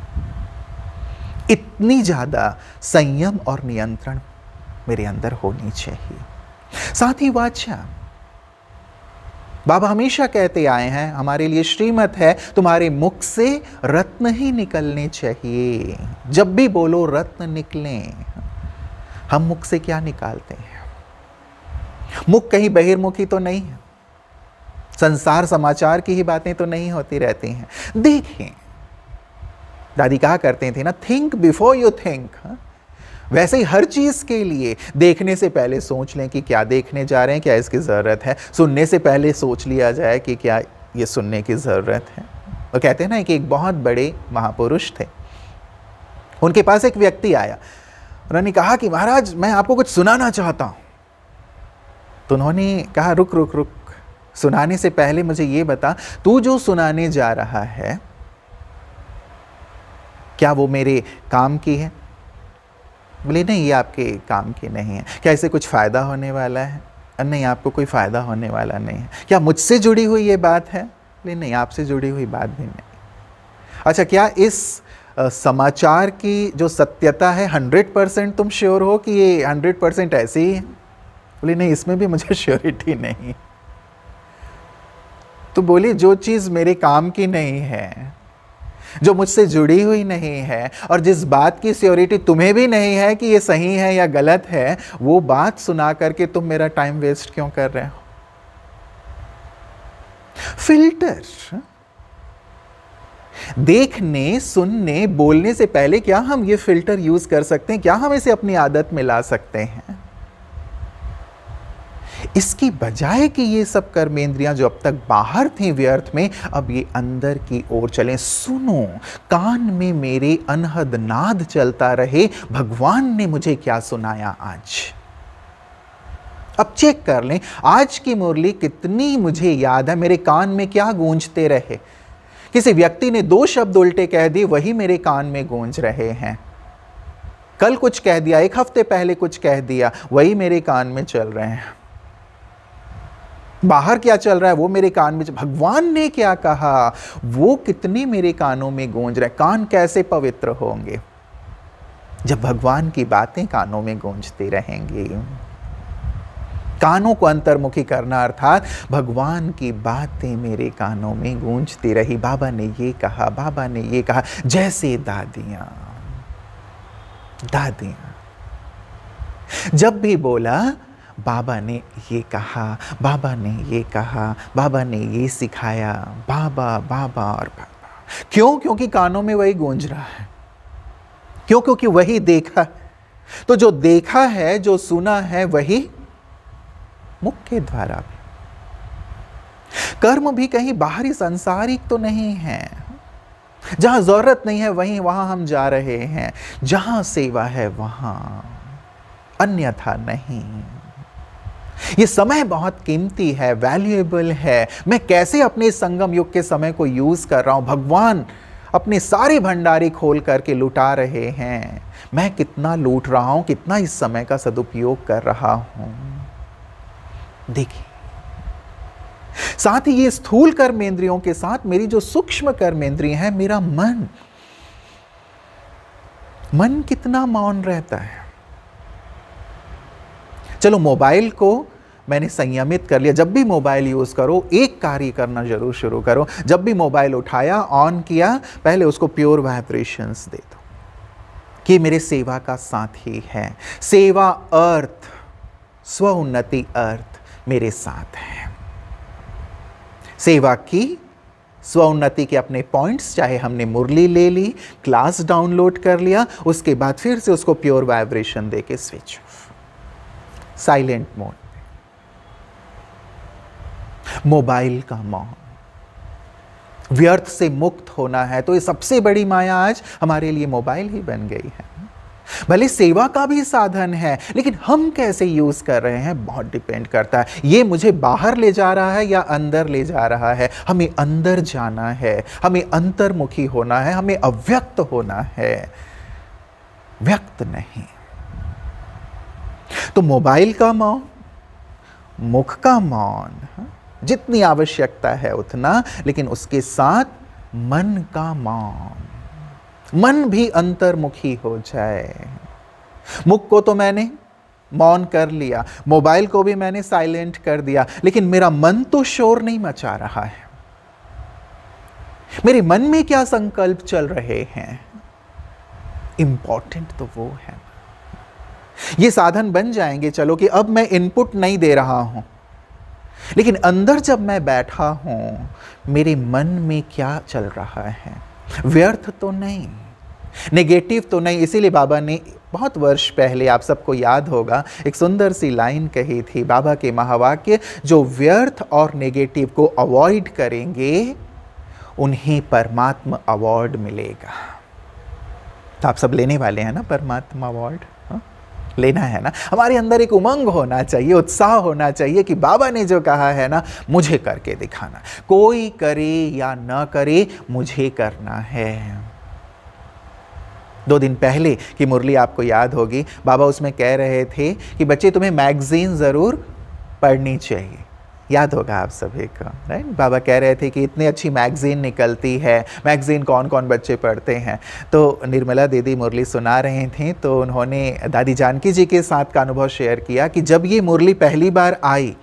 इतनी ज़्यादा संयम और नियंत्रण मेरे अंदर होनी चाहिए। साथ ही वाचा, बाबा हमेशा कहते आए हैं, हमारे लिए श्रीमत है, तुम्हारे मुख से रत्न ही निकलने चाहिए। जब भी बोलो रत्न निकलें। हम मुख से क्या निकालते हैं? मुख कहीं बहिर्मुखी तो नहीं है, संसार समाचार की ही बातें तो नहीं होती रहती हैं। देखें, दादी कहा करते थे ना, थिंक बिफोर यू थिंक। वैसे ही हर चीज के लिए देखने से पहले सोच लें कि क्या देखने जा रहे हैं, क्या इसकी जरूरत है। सुनने से पहले सोच लिया जाए कि क्या ये सुनने की जरूरत है। वो कहते हैं ना कि एक बहुत बड़े महापुरुष थे, उनके पास एक व्यक्ति आया, उन्होंने कहा कि महाराज मैं आपको कुछ सुनाना चाहता हूं। तो उन्होंने कहा रुक रुक रुक, सुनाने से पहले मुझे ये बता, तू जो सुनाने जा रहा है क्या वो मेरे काम की है? बोले नहीं, ये आपके काम की नहीं है। क्या इससे कुछ फ़ायदा होने वाला है? नहीं, आपको कोई फ़ायदा होने वाला नहीं है। क्या मुझसे जुड़ी हुई ये बात है? बोले नहीं, आपसे जुड़ी हुई बात भी नहीं। अच्छा, क्या इस समाचार की जो सत्यता है 100% तुम श्योर हो कि ये 100% ऐसी ही है? बोले नहीं, इसमें भी मुझे श्योरिटी नहीं। तो बोले जो चीज़ मेरे काम की नहीं है, जो मुझसे जुड़ी हुई नहीं है, और जिस बात की श्योरिटी तुम्हें भी नहीं है कि ये सही है या गलत है, वो बात सुना करके तुम मेरा टाइम वेस्ट क्यों कर रहे हो? फिल्टर। देखने, सुनने, बोलने से पहले क्या हम ये फिल्टर यूज कर सकते हैं? क्या हम इसे अपनी आदत में ला सकते हैं? इसकी बजाय कि ये सब कर्मेंद्रियां जो अब तक बाहर थी व्यर्थ में, अब ये अंदर की ओर चलें। सुनो, कान में मेरे अनहद नाद चलता रहे, भगवान ने मुझे क्या सुनाया आज। अब चेक कर लें, आज की मुरली कितनी मुझे याद है, मेरे कान में क्या गूंजते रहे। किसी व्यक्ति ने 2 शब्द उल्टे कह दिए, वही मेरे कान में गूंज रहे हैं। कल कुछ कह दिया, 1 हफ्ते पहले कुछ कह दिया, वही मेरे कान में चल रहे हैं। बाहर क्या चल रहा है वो मेरे कान में, भगवान ने क्या कहा वो कितने मेरे कानों में गूंज रहा है। कान कैसे पवित्र होंगे जब भगवान की बातें कानों में गूंजती रहेंगी। कानों को अंतर्मुखी करना अर्थात भगवान की बातें मेरे कानों में गूंजती रही। बाबा ने ये कहा, बाबा ने ये कहा, जैसे दादियां जब भी बोला बाबा ने ये कहा, बाबा ने ये कहा, बाबा ने ये सिखाया, बाबा बाबा और बाबा। क्यों? क्योंकि कानों में वही गूंज रहा है। क्यों? क्योंकि वही देखा। तो जो देखा है, जो सुना है, वही मुख के द्वारा भी। कर्म भी कहीं बाहरी सांसारिक तो नहीं है। जहां जरूरत नहीं है वहां हम जा रहे हैं, जहां सेवा है वहां, अन्यथा नहीं। ये समय बहुत कीमती है, वैल्यूएबल है। मैं कैसे अपने संगम युग के समय को यूज कर रहा हूं? भगवान अपने सारे भंडारे खोल करके लुटा रहे हैं। मैं कितना लूट रहा हूं, कितना इस समय का सदुपयोग कर रहा हूं। देखिए, साथ ही ये स्थूल कर्मेंद्रियों के साथ मेरी जो सूक्ष्म कर्मेंद्रिय है, मेरा मन, मन कितना मौन रहता है। चलो मोबाइल को मैंने संयमित कर लिया, जब भी मोबाइल यूज करो एक कार्य करना जरूर शुरू करो, जब भी मोबाइल उठाया ऑन किया पहले उसको प्योर वाइब्रेशंस दे दो कि मेरे सेवा का साथी है, सेवा अर्थ, स्व उन्नति अर्थ मेरे साथ है। सेवा की, स्व उन्नति के अपने पॉइंट्स, चाहे हमने मुरली ले ली, क्लास डाउनलोड कर लिया, उसके बाद फिर से उसको प्योर वाइब्रेशन देके switch off, silent mode. Mobile का मौन, व्यर्थ से मुक्त होना है तो ये सबसे बड़ी माया आज हमारे लिए मोबाइल ही बन गई है। भले सेवा का भी साधन है, लेकिन हम कैसे यूज कर रहे हैं बहुत डिपेंड करता है। ये मुझे बाहर ले जा रहा है या अंदर ले जा रहा है। हमें अंदर जाना है, हमें अंतर्मुखी होना है, हमें अव्यक्त होना है, व्यक्त नहीं। तो मोबाइल का मौन, मुख का मौन, जितनी आवश्यकता है उतना, लेकिन उसके साथ मन का मौन, मन भी अंतर्मुखी हो जाए। मुख को तो मैंने मौन कर लिया, मोबाइल को भी मैंने साइलेंट कर दिया, लेकिन मेरा मन तो शोर नहीं मचा रहा है। मेरे मन में क्या संकल्प चल रहे हैं, इंपॉर्टेंट तो वो है। ये साधन बन जाएंगे चलो कि अब मैं इनपुट नहीं दे रहा हूं, लेकिन अंदर जब मैं बैठा हूं मेरे मन में क्या चल रहा है, व्यर्थ तो नहीं, नेगेटिव तो नहीं। इसीलिए बाबा ने बहुत वर्ष पहले, आप सबको याद होगा, एक सुंदर सी लाइन कही थी, बाबा के महावाक्य, जो व्यर्थ और नेगेटिव को अवॉइड करेंगे उन्हें परमात्मा अवार्ड मिलेगा। तो आप सब लेने वाले हैं ना परमात्मा अवार्ड? लेना है ना। हमारे अंदर एक उमंग होना चाहिए, उत्साह होना चाहिए कि बाबा ने जो कहा है ना, मुझे करके दिखाना। कोई करे या ना करे, मुझे करना है। 2 दिन पहले की मुरली आपको याद होगी, बाबा उसमें कह रहे थे कि बच्चे तुम्हें मैगजीन ज़रूर पढ़नी चाहिए। याद होगा आप सभी को, राइट? बाबा कह रहे थे कि इतनी अच्छी मैगजीन निकलती है, मैगजीन कौन कौन बच्चे पढ़ते हैं। तो निर्मला दीदी मुरली सुना रहे थे तो उन्होंने दादी जानकी जी के साथ का अनुभव शेयर किया कि जब ये मुरली पहली बार आई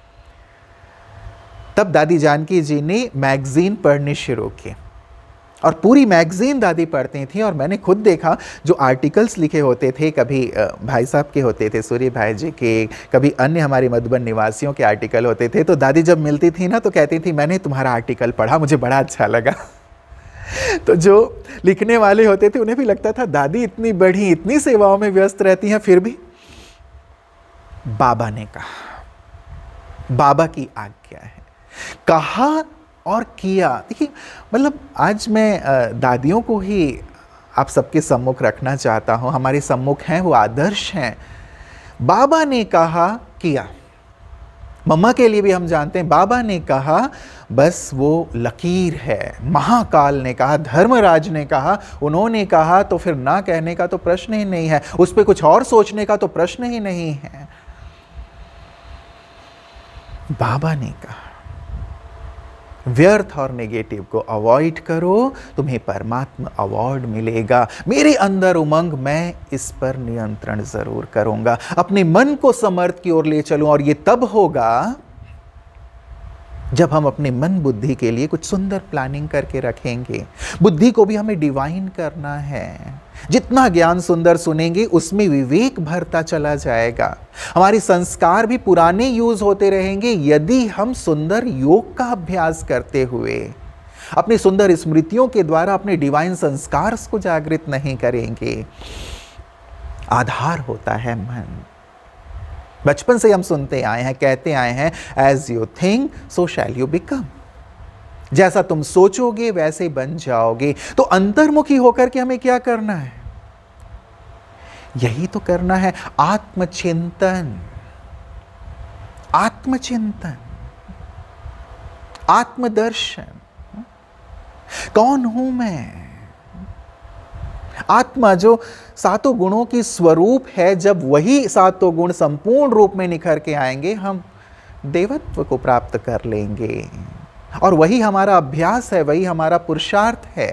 तब दादी जानकी जी ने मैगजीन पढ़नी शुरू की और पूरी मैगजीन दादी पढ़ती थी। और मैंने खुद देखा जो आर्टिकल्स लिखे होते थे, कभी भाई साहब के होते थे, सूर्य भाई जी के, कभी अन्य हमारे मधुबन निवासियों के आर्टिकल होते थे, तो दादी जब मिलती थी ना तो कहती थी मैंने तुम्हारा आर्टिकल पढ़ा, मुझे बड़ा अच्छा लगा। तो जो लिखने वाले होते थे उन्हें भी लगता था दादी इतनी बड़ी, इतनी सेवाओं में व्यस्त रहती हैं, फिर भी बाबा ने कहा, बाबा की आज्ञा है, कहा और किया। देखिए, मतलब आज मैं दादियों को ही आप सबके सम्मुख रखना चाहता हूं, हमारे सम्मुख हैं, वो आदर्श हैं। बाबा ने कहा, किया। मम्मा के लिए भी हम जानते हैं, बाबा ने कहा, बस वो लकीर है। महाकाल ने कहा, धर्मराज ने कहा, उन्होंने कहा, तो फिर ना कहने का तो प्रश्न ही नहीं है, उस पर कुछ और सोचने का तो प्रश्न ही नहीं है। बाबा ने कहा, व्यर्थ और नेगेटिव को अवॉइड करो, तुम्हें परमात्मा अवार्ड मिलेगा। मेरे अंदर उमंग, मैं इस पर नियंत्रण जरूर करूंगा, अपने मन को समर्थ की ओर ले चलूं। और ये तब होगा जब हम अपने मन बुद्धि के लिए कुछ सुंदर प्लानिंग करके रखेंगे। बुद्धि को भी हमें डिवाइन करना है। जितना ज्ञान सुंदर सुनेंगे उसमें विवेक भरता चला जाएगा। हमारे संस्कार भी पुराने यूज होते रहेंगे यदि हम सुंदर योग का अभ्यास करते हुए अपनी सुंदर स्मृतियों के द्वारा अपने डिवाइन संस्कार को जागृत नहीं करेंगे। आधार होता है मन। बचपन से हम सुनते आए हैं, कहते आए हैं, as you think so shall you become. जैसा तुम सोचोगे वैसे बन जाओगे। तो अंतर्मुखी होकर के हमें क्या करना है? यही तो करना है, आत्मचिंतन। आत्मचिंतन, आत्मदर्शन। कौन हूं मैं? आत्मा जो सातों गुणों की स्वरूप है, जब वही सातों गुण संपूर्ण रूप में निखर के आएंगे, हम देवत्व को प्राप्त कर लेंगे। और वही हमारा अभ्यास है, वही हमारा पुरुषार्थ है।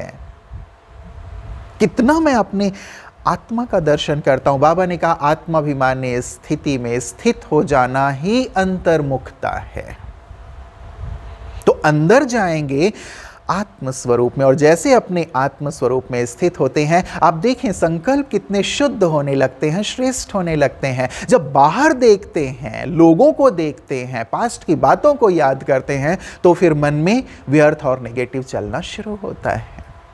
कितना मैं अपने आत्मा का दर्शन करता हूं। बाबा ने कहा आत्माभिमानी स्थिति में स्थित हो जाना ही अंतर्मुखता है। तो अंदर जाएंगे आत्म स्वरूप में, और जैसे अपने आत्म स्वरूप में स्थित होते हैं, आप देखें संकल्प कितने शुद्ध होने लगते हैं, श्रेष्ठ होने लगते हैं। जब बाहर देखते हैं, लोगों को देखते हैं, पास्ट की बातों को याद करते हैं, तो फिर मन में व्यर्थ और नेगेटिव चलना शुरू होता है।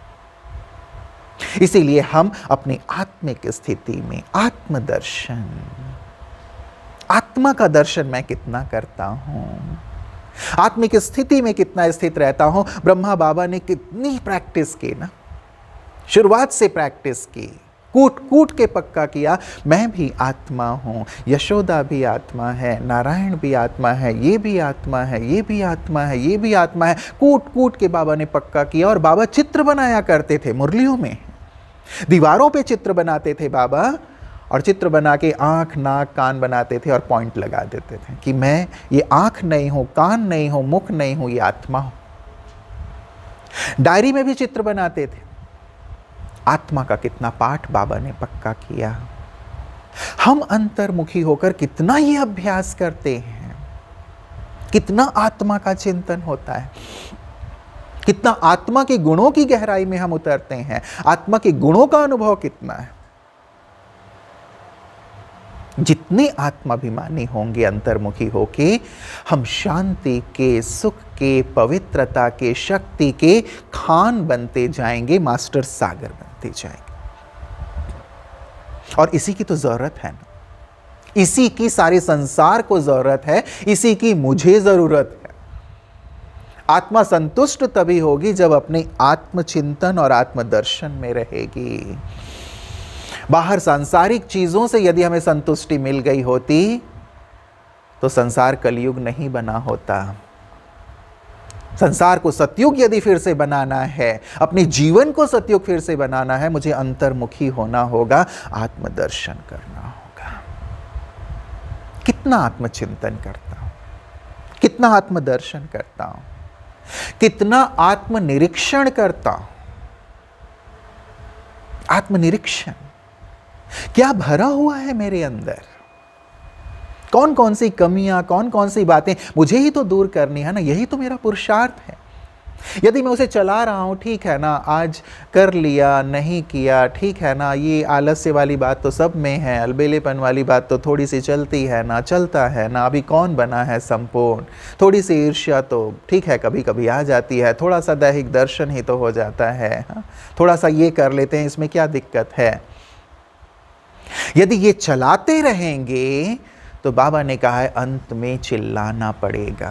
इसीलिए हम अपनी आत्मिक स्थिति में आत्मदर्शन, आत्मा का दर्शन मैं कितना करता हूं, आत्मिक स्थिति में कितना स्थित रहता हूं। ब्रह्मा बाबा ने कितनी प्रैक्टिस की ना, शुरुआत से प्रैक्टिस की, कूट कूट के पक्का किया। मैं भी आत्मा हूं, यशोदा भी आत्मा है, नारायण भी आत्मा है, ये भी आत्मा है, ये भी आत्मा है, ये भी आत्मा है। कूट कूट के बाबा ने पक्का किया। और बाबा चित्र बनाया करते थे, मुरलियों में दीवारों पे चित्र बनाते थे बाबा, और चित्र बना के आंख नाक कान बनाते थे और पॉइंट लगा देते थे कि मैं ये आंख नहीं हूं, कान नहीं हूं, मुख नहीं हूं, ये आत्मा हूं। डायरी में भी चित्र बनाते थे। आत्मा का कितना पाठ बाबा ने पक्का किया। हम अंतर्मुखी होकर कितना ये अभ्यास करते हैं, कितना आत्मा का चिंतन होता है, कितना आत्मा के गुणों की गहराई में हम उतरते हैं, आत्मा के गुणों का अनुभव कितना है। जितने आत्माभिमानी होंगे, अंतर्मुखी होके, हम शांति के, सुख के, पवित्रता के, शक्ति के खान बनते जाएंगे, मास्टर सागर बनते जाएंगे। और इसी की तो जरूरत है ना, इसी की सारे संसार को जरूरत है, इसी की मुझे जरूरत है। आत्मा संतुष्ट तभी होगी जब अपने आत्मचिंतन और आत्मदर्शन में रहेगी। बाहर सांसारिक चीजों से यदि हमें संतुष्टि मिल गई होती तो संसार कलयुग नहीं बना होता। संसार को सतयुग यदि फिर से बनाना है, अपने जीवन को सतयुग फिर से बनाना है, मुझे अंतर्मुखी होना होगा, आत्मदर्शन करना होगा। कितना आत्मचिंतन करता हूं, कितना आत्मदर्शन करता हूं, कितना आत्मनिरीक्षण करता हूं। आत्मनिरीक्षण क्या भरा हुआ है मेरे अंदर, कौन कौन सी कमियां, कौन कौन सी बातें मुझे ही तो दूर करनी है ना। यही तो मेरा पुरुषार्थ है। यदि मैं उसे चला रहा हूं, ठीक है ना, आज कर लिया, नहीं किया, ठीक है ना, ये आलस्य वाली बात तो सब में है, अलबेलेपन वाली बात तो थोड़ी सी चलती है ना, चलता है ना, अभी कौन बना है संपूर्ण। थोड़ी सी ईर्ष्या तो ठीक है कभी कभी आ जाती है, थोड़ा सा दैहिक दर्शन ही तो हो जाता है, थोड़ा सा ये कर लेते हैं, इसमें क्या दिक्कत है। यदि ये चलाते रहेंगे तो बाबा ने कहा है अंत में चिल्लाना पड़ेगा,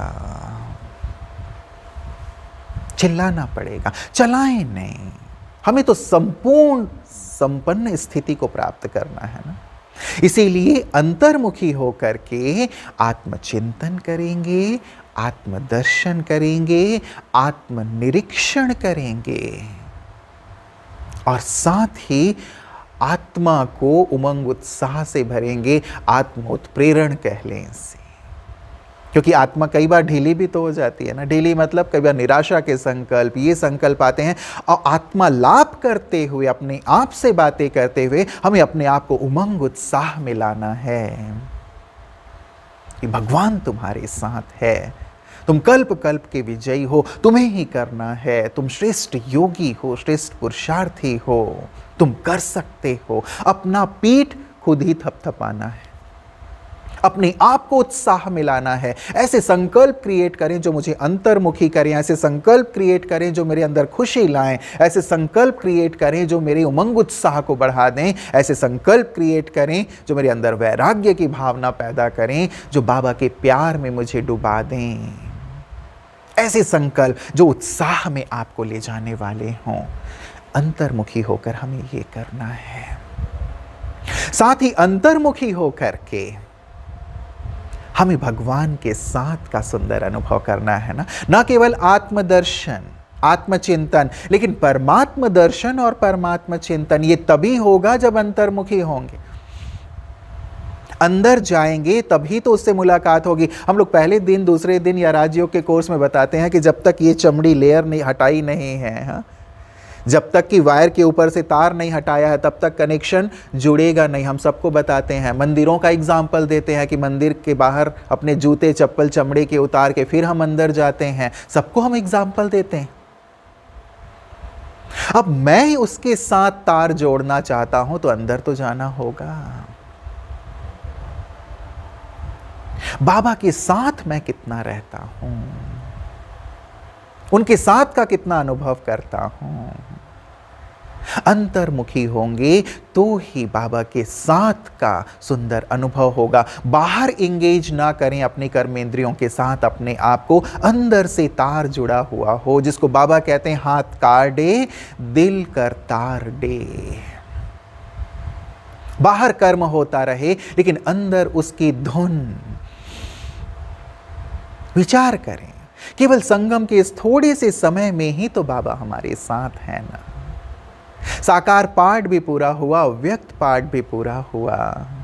चिल्लाना पड़ेगा। चलाएं नहीं, हमें तो संपूर्ण संपन्न स्थिति को प्राप्त करना है ना। इसीलिए अंतर्मुखी होकर के आत्मचिंतन करेंगे, आत्मदर्शन करेंगे, आत्मनिरीक्षण करेंगे, और साथ ही आत्मा को उमंग उत्साह से भरेंगे, आत्मोत्प्रेरण कह लें इसे। क्योंकि आत्मा कई बार ढीली भी तो हो जाती है ना। ढीली मतलब कई बार निराशा के संकल्प, ये संकल्प आते हैं, और आत्मा लाभ करते हुए, अपने आप से बातें करते हुए हमें अपने आप को उमंग उत्साह में लाना है कि भगवान तुम्हारे साथ है, तुम कल्प कल्प के विजयी हो, तुम्हें ही करना है, तुम श्रेष्ठ योगी हो, श्रेष्ठ पुरुषार्थी हो, तुम कर सकते हो। अपना पीठ खुद ही थपथपाना है, अपने आप को उत्साह मिलाना है। ऐसे संकल्प क्रिएट करें जो मुझे अंतर्मुखी करें, ऐसे संकल्प क्रिएट करें जो मेरे अंदर खुशी लाएं, ऐसे संकल्प क्रिएट करें जो मेरे उमंग उत्साह को बढ़ा दें, ऐसे संकल्प क्रिएट करें जो मेरे अंदर वैराग्य की भावना पैदा करें, जो बाबा के प्यार में मुझे डुबा दें। ऐसे संकल्प जो उत्साह में आपको ले जाने वाले हों। अंतर्मुखी होकर हमें ये करना है। साथ ही अंतर्मुखी होकर के हमें भगवान के साथ का सुंदर अनुभव करना है ना। न केवल आत्मदर्शन, आत्मचिंतन, लेकिन परमात्म दर्शन और परमात्म चिंतन ये तभी होगा जब अंतर्मुखी होंगे। अंदर जाएंगे तभी तो उससे मुलाकात होगी। हम लोग पहले दिन, दूसरे दिन या राजयोग के कोर्स में बताते हैं कि जब तक ये चमड़ी लेयर नहीं हटाई नहीं है, हाँ, जब तक कि वायर के ऊपर से तार नहीं हटाया है, तब तक कनेक्शन जुड़ेगा नहीं। हम सबको बताते हैं, मंदिरों का एग्जाम्पल देते हैं कि मंदिर के बाहर अपने जूते चप्पल चमड़े के उतार के फिर हम अंदर जाते हैं। सबको हम एग्जाम्पल देते हैं। अब मैं ही उसके साथ तार जोड़ना चाहता हूं तो अंदर तो जाना होगा। बाबा के साथ मैं कितना रहता हूं, उनके साथ का कितना अनुभव करता हूं। अंतर्मुखी होंगे तो ही बाबा के साथ का सुंदर अनुभव होगा। बाहर इंगेज ना करें अपने कर्मेंद्रियों के साथ अपने आप को, अंदर से तार जुड़ा हुआ हो, जिसको बाबा कहते हैं हाथ काटे दिल कर तार डे। बाहर कर्म होता रहे लेकिन अंदर उसकी धुन। विचार करें, केवल संगम के इस थोड़े से समय में ही तो बाबा हमारे साथ है ना। साकार पाठ भी पूरा हुआ, व्यक्त पाठ भी पूरा हुआ,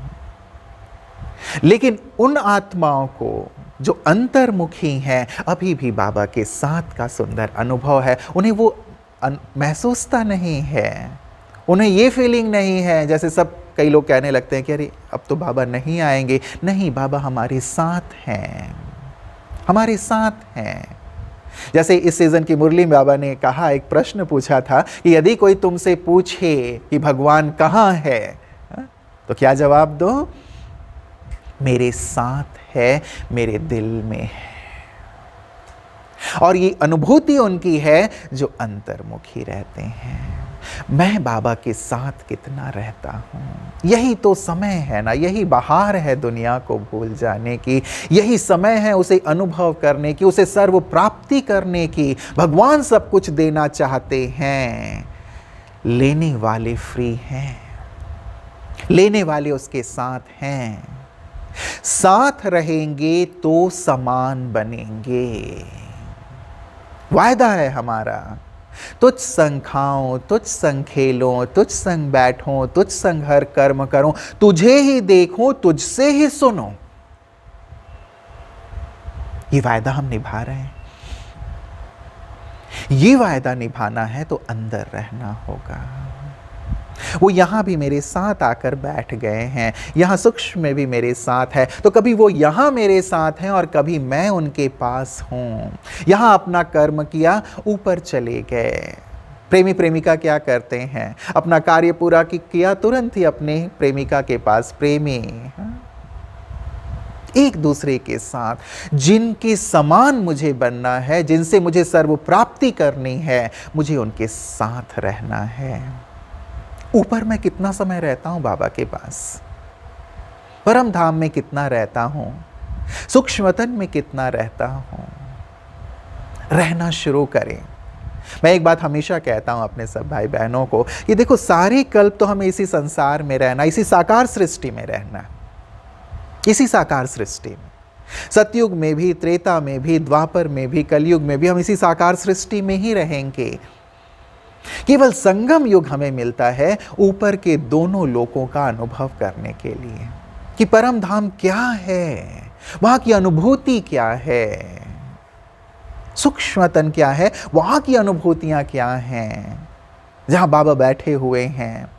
लेकिन उन आत्माओं को जो अंतर्मुखी हैं अभी भी बाबा के साथ का सुंदर अनुभव है। उन्हें वो महसूसता नहीं है, उन्हें ये फीलिंग नहीं है जैसे सब कई लोग कहने लगते हैं कि अरे अब तो बाबा नहीं आएंगे। नहीं, बाबा हमारे साथ हैं, हमारे साथ हैं। जैसे इस सीजन की मुरली में बाबा ने कहा, एक प्रश्न पूछा था कि यदि कोई तुमसे पूछे कि भगवान कहाँ है, तो क्या जवाब दो? मेरे साथ है, मेरे दिल में है। और ये अनुभूति उनकी है जो अंतर्मुखी रहते हैं। मैं बाबा के साथ कितना रहता हूं, यही तो समय है ना, यही बहार है दुनिया को भूल जाने की, यही समय है उसे अनुभव करने की, उसे सर्व प्राप्ति करने की। भगवान सब कुछ देना चाहते हैं, लेने वाले फ्री हैं, लेने वाले उसके साथ हैं। साथ रहेंगे तो समान बनेंगे, वायदा है हमारा। तुझ संग खाऊं, तुझ संग खेलूं, तुझ संग बैठूं, तुझ संग हर कर्म करूं, तुझे ही देखूं, तुझसे ही सुनूं। ये वायदा हम निभा रहे हैं। ये वायदा निभाना है तो अंदर रहना होगा। वो यहां भी मेरे साथ आकर बैठ गए हैं, यहां सूक्ष्म में भी मेरे साथ है, तो कभी वो यहां मेरे साथ हैं और कभी मैं उनके पास हूं। यहां अपना कर्म किया, ऊपर चले गए। प्रेमी प्रेमिका क्या करते हैं? अपना कार्य पूरा किया, तुरंत ही अपने प्रेमिका के पास प्रेमी, एक दूसरे के साथ। जिनके समान मुझे बनना है, जिनसे मुझे सर्व प्राप्ति करनी है, मुझे उनके साथ रहना है। ऊपर मैं कितना समय रहता हूं बाबा के पास, परम धाम में कितना रहता हूं, सूक्ष्मतन में कितना रहता हूं। रहना शुरू करें। मैं एक बात हमेशा कहता हूं अपने सब भाई बहनों को कि देखो, सारे कल्प तो हमें इसी संसार में रहना, इसी साकार सृष्टि में रहना, इसी साकार सृष्टि में। सतयुग में भी, त्रेता में भी, द्वापर में भी, कलयुग में भी हम इसी साकार सृष्टि में ही रहेंगे। केवल संगम युग हमें मिलता है ऊपर के दोनों लोकों का अनुभव करने के लिए कि परम धाम क्या है, वहां की अनुभूति क्या है, सूक्ष्मतन क्या है, वहां की अनुभूतियां क्या हैं, जहां बाबा बैठे हुए हैं।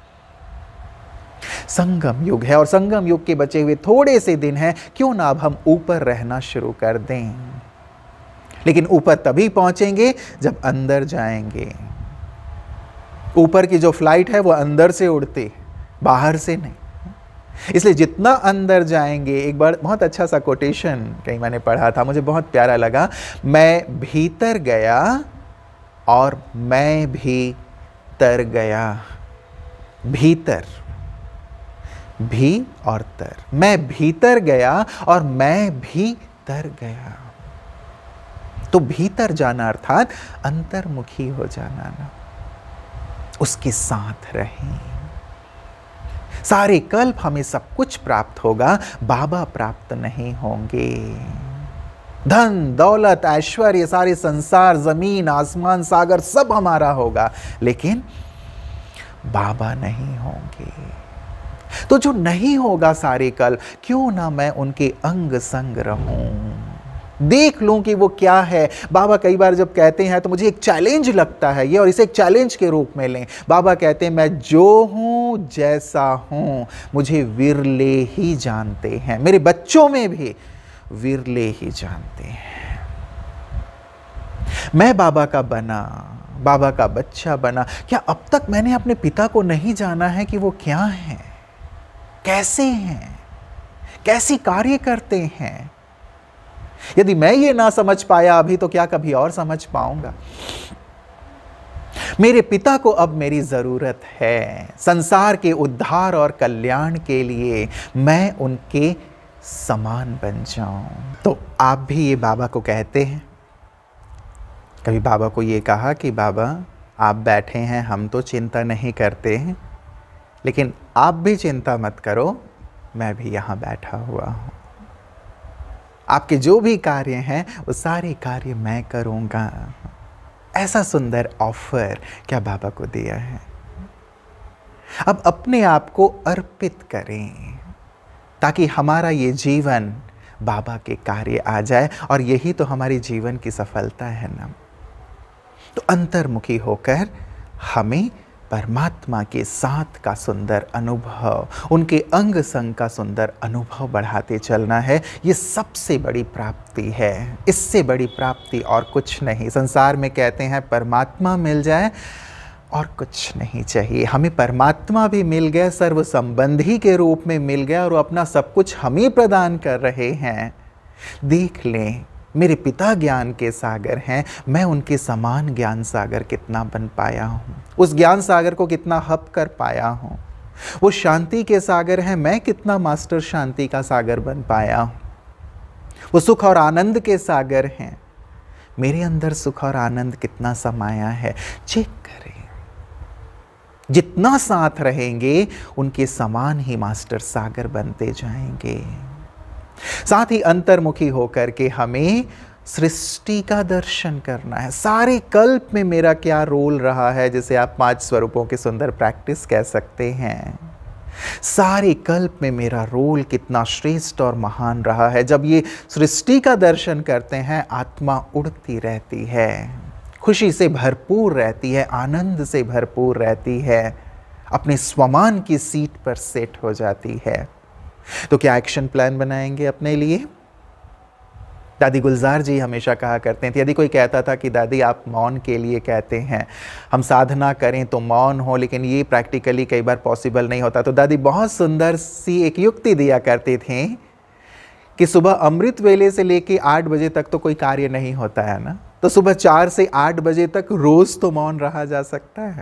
संगम युग है और संगम युग के बचे हुए थोड़े से दिन हैं, क्यों ना अब हम ऊपर रहना शुरू कर दें। लेकिन ऊपर तभी पहुंचेंगे जब अंदर जाएंगे। ऊपर की जो फ्लाइट है वो अंदर से उड़ती, बाहर से नहीं। इसलिए जितना अंदर जाएंगे, एक बार बहुत अच्छा सा कोटेशन कहीं मैंने पढ़ा था, मुझे बहुत प्यारा लगा। मैं भीतर गया और मैं भी तर गया। भीतर, भी और तर, मैं भीतर गया और मैं भी तर गया। तो भीतर जाना अर्थात अंतर्मुखी हो जाना ना, उसके साथ रहें। सारे कल्प हमें सब कुछ प्राप्त होगा, बाबा प्राप्त नहीं होंगे। धन दौलत ऐश्वर्य, सारे संसार, जमीन आसमान सागर सब हमारा होगा, लेकिन बाबा नहीं होंगे। तो जो नहीं होगा सारे कल, क्यों ना मैं उनके अंग संग रहूं, देख लूं कि वो क्या है। बाबा कई बार जब कहते हैं तो मुझे एक चैलेंज लगता है ये, और इसे एक चैलेंज के रूप में लें। बाबा कहते हैं मैं जो हूं जैसा हूं मुझे विरले ही जानते हैं, मेरे बच्चों में भी विरले ही जानते हैं। मैं बाबा का बना, बाबा का बच्चा बना, क्या अब तक मैंने अपने पिता को नहीं जाना है कि वो क्या हैं, कैसे हैं, कैसी कार्य करते हैं? यदि मैं ये ना समझ पाया अभी, तो क्या कभी और समझ पाऊंगा? मेरे पिता को अब मेरी जरूरत है संसार के उद्धार और कल्याण के लिए, मैं उनके समान बन जाऊं। तो आप भी ये बाबा को कहते हैं? कभी बाबा को ये कहा कि बाबा आप बैठे हैं, हम तो चिंता नहीं करते हैं, लेकिन आप भी चिंता मत करो, मैं भी यहाँ बैठा हुआ हूँ, आपके जो भी कार्य हैं वो सारे कार्य मैं करूँगा। ऐसा सुंदर ऑफर क्या बाबा को दिया है। अब अपने आप को अर्पित करें ताकि हमारा ये जीवन बाबा के कार्य आ जाए, और यही तो हमारे जीवन की सफलता है ना। तो अंतर्मुखी होकर हमें परमात्मा के साथ का सुंदर अनुभव, उनके अंग संग का सुंदर अनुभव बढ़ाते चलना है। ये सबसे बड़ी प्राप्ति है, इससे बड़ी प्राप्ति और कुछ नहीं। संसार में कहते हैं परमात्मा मिल जाए और कुछ नहीं चाहिए। हमें परमात्मा भी मिल गया, सर्व संबंधी के रूप में मिल गया, और वो अपना सब कुछ हम ही प्रदान कर रहे हैं। देख लें, मेरे पिता ज्ञान के सागर हैं, मैं उनके समान ज्ञान सागर कितना बन पाया हूँ, उस ज्ञान सागर को कितना हप कर पाया हूँ। वो शांति के सागर हैं, मैं कितना मास्टर शांति का सागर बन पाया हूँ। वो सुख और आनंद के सागर हैं, मेरे अंदर सुख और आनंद कितना समाया है। चेक करें, जितना साथ रहेंगे उनके समान ही मास्टर सागर बनते जाएंगे। साथ ही अंतर्मुखी होकर के हमें सृष्टि का दर्शन करना है। सारे कल्प में मेरा क्या रोल रहा है, जिसे आप 5 स्वरूपों की सुंदर प्रैक्टिस कह सकते हैं। सारे कल्प में मेरा रोल कितना श्रेष्ठ और महान रहा है। जब ये सृष्टि का दर्शन करते हैं, आत्मा उड़ती रहती है, खुशी से भरपूर रहती है, आनंद से भरपूर रहती है, अपने स्वमान की सीट पर सेट हो जाती है। तो क्या एक्शन प्लान बनाएंगे अपने लिए? दादी गुलजार जी हमेशा कहा करते थे, यदि कोई कहता था कि दादी आप मौन के लिए कहते हैं, हम साधना करें तो मौन हो, लेकिन ये प्रैक्टिकली कई बार पॉसिबल नहीं होता, तो दादी बहुत सुंदर सी एक युक्ति दिया करते थे कि सुबह अमृत वेले से लेके 8 बजे तक तो कोई कार्य नहीं होता है ना, तो सुबह 4 से 8 बजे तक रोज तो मौन रहा जा सकता है।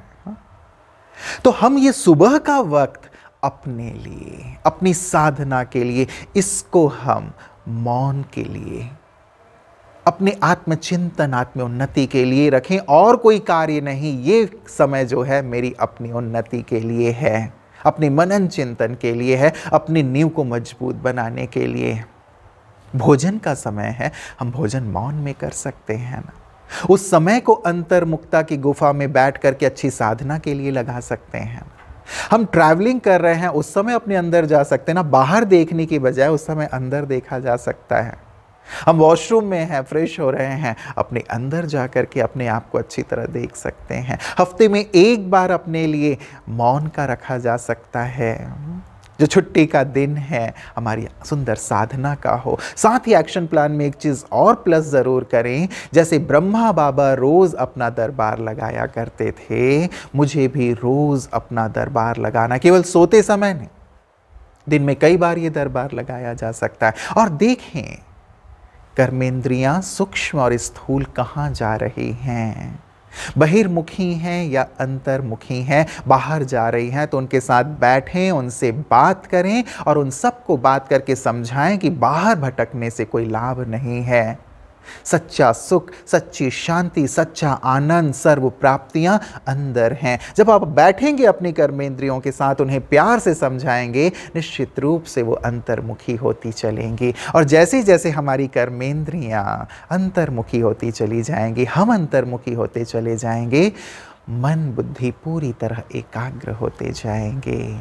तो हम ये सुबह का वक्त अपने लिए, अपनी साधना के लिए, इसको हम मौन के लिए, अपने आत्मचिंतन, आत्म उन्नति के लिए रखें, और कोई कार्य नहीं। ये समय जो है मेरी अपनी उन्नति के लिए है, अपने मनन चिंतन के लिए है, अपनी नींव को मजबूत बनाने के लिए। भोजन का समय है, हम भोजन मौन में कर सकते हैं ना। उस समय को अंतर्मुखता की गुफा में बैठ करके अच्छी साधना के लिए लगा सकते हैं। हम ट्रैवलिंग कर रहे हैं, उस समय अपने अंदर जा सकते हैं ना, बाहर देखने की बजाय उस समय अंदर देखा जा सकता है। हम वॉशरूम में हैं, फ्रेश हो रहे हैं, अपने अंदर जा कर के अपने आप को अच्छी तरह देख सकते हैं। हफ्ते में 1 बार अपने लिए मौन का रखा जा सकता है, जो छुट्टी का दिन है हमारी सुंदर साधना का हो। साथ ही एक्शन प्लान में एक चीज़ और प्लस ज़रूर करें, जैसे ब्रह्मा बाबा रोज़ अपना दरबार लगाया करते थे, मुझे भी रोज़ अपना दरबार लगाना, केवल सोते समय नहीं, दिन में कई बार ये दरबार लगाया जा सकता है। और देखें कर्मेंद्रियां सूक्ष्म और स्थूल कहाँ जा रही हैं, बहिर्मुखी हैं या अंतर्मुखी हैं, बाहर जा रही हैं, तो उनके साथ बैठें, उनसे बात करें और उन सबको बात करके समझाएं कि बाहर भटकने से कोई लाभ नहीं है। सच्चा सुख, सच्ची शांति, सच्चा आनंद, सर्व प्राप्तियां अंदर हैं। जब आप बैठेंगे अपनी कर्मेंद्रियों के साथ, उन्हें प्यार से समझाएंगे, निश्चित रूप से वो अंतर्मुखी होती चलेंगी। और जैसे जैसे हमारी कर्मेंद्रियां अंतर्मुखी होती चली जाएंगी, हम अंतर्मुखी होते चले जाएंगे, मन बुद्धि पूरी तरह एकाग्र होते जाएंगे।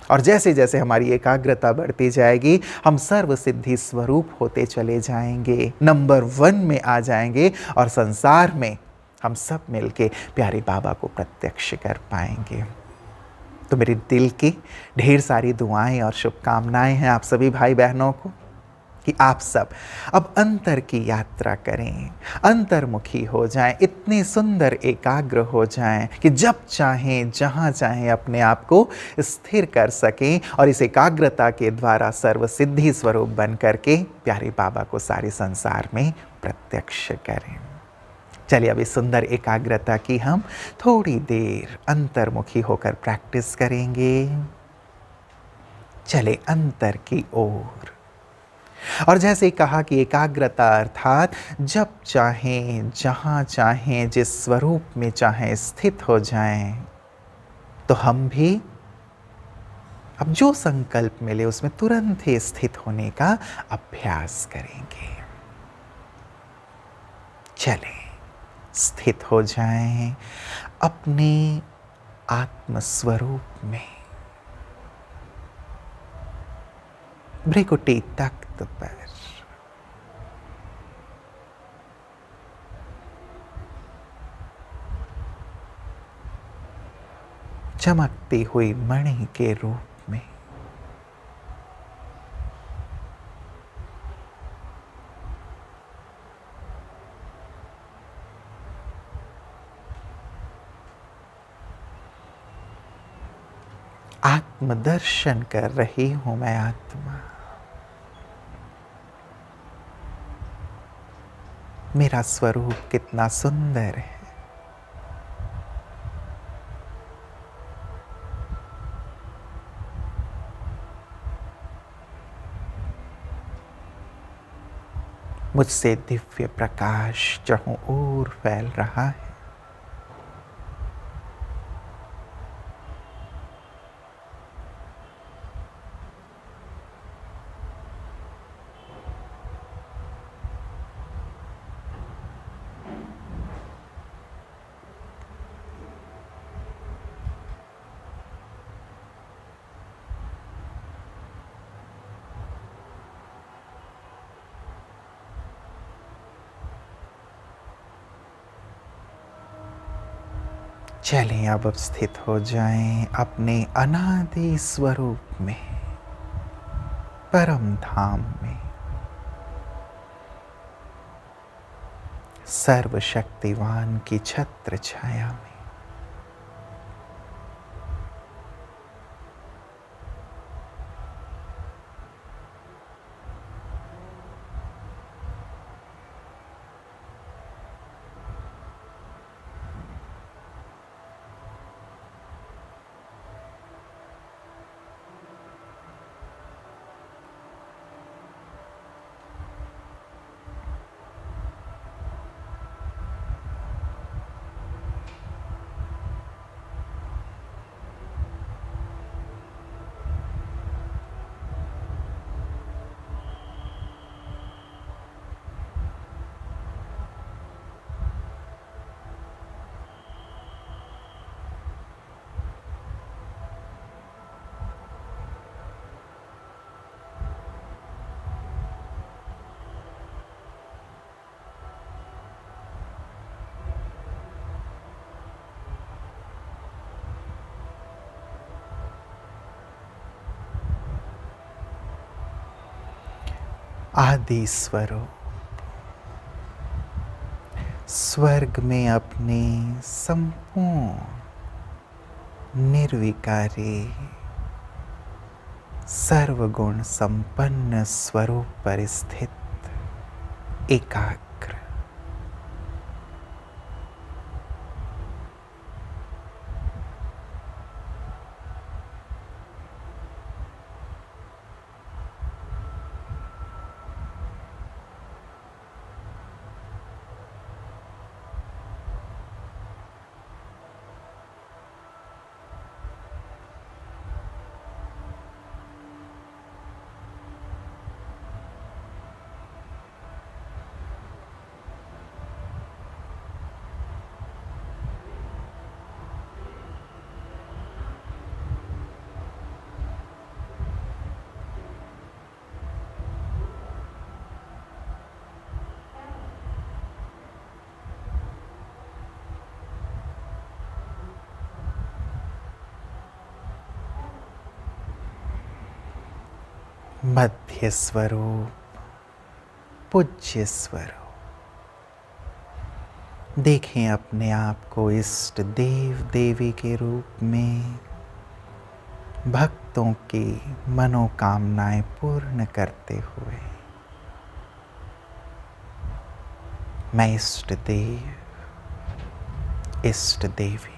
और जैसे जैसे हमारी एकाग्रता बढ़ती जाएगी, हम सर्व सिद्धि स्वरूप होते चले जाएंगे, नंबर 1 में आ जाएंगे और संसार में हम सब मिलके प्यारे बाबा को प्रत्यक्ष कर पाएंगे। तो मेरे दिल की ढेर सारी दुआएं और शुभकामनाएं हैं आप सभी भाई बहनों को कि आप सब अब अंतर की यात्रा करें, अंतर्मुखी हो जाएं, इतने सुंदर एकाग्र हो जाएं कि जब चाहें जहां चाहें अपने आप को स्थिर कर सकें और इस एकाग्रता के द्वारा सर्व सिद्धि स्वरूप बन करके प्यारे बाबा को सारे संसार में प्रत्यक्ष करें। चलिए अब इस सुंदर एकाग्रता की हम थोड़ी देर अंतर्मुखी होकर प्रैक्टिस करेंगे। चले अंतर की ओर। और जैसे कहा कि एकाग्रता अर्थात जब चाहें जहां चाहें जिस स्वरूप में चाहें स्थित हो जाएं, तो हम भी अब जो संकल्प मिले उसमें तुरंत ही स्थित होने का अभ्यास करेंगे। चलें स्थित हो जाएं अपने आत्म स्वरूप में, भ्रिकुटी तख्त पर। चमकती हुई मणि के रूप में आत्मदर्शन कर रही हूं मैं आत्मा। मेरा स्वरूप कितना सुंदर है। मुझसे दिव्य प्रकाश चारों ओर फैल रहा है। चलें अब स्थित हो जाएं अपने अनादि स्वरूप में, परम धाम में, सर्वशक्तिवान की छत्र छाया में। आदि स्वरूप स्वर्ग में अपने संपूर्ण निर्विकारी सर्वगुण संपन्न स्वरूप पर स्थित एकाग्र मध्य स्वरूप, पूज्य स्वरूप। देखें अपने आप को इष्ट देव देवी के रूप में भक्तों की मनोकामनाएं पूर्ण करते हुए। मैं इष्ट देव, इष्ट देवी।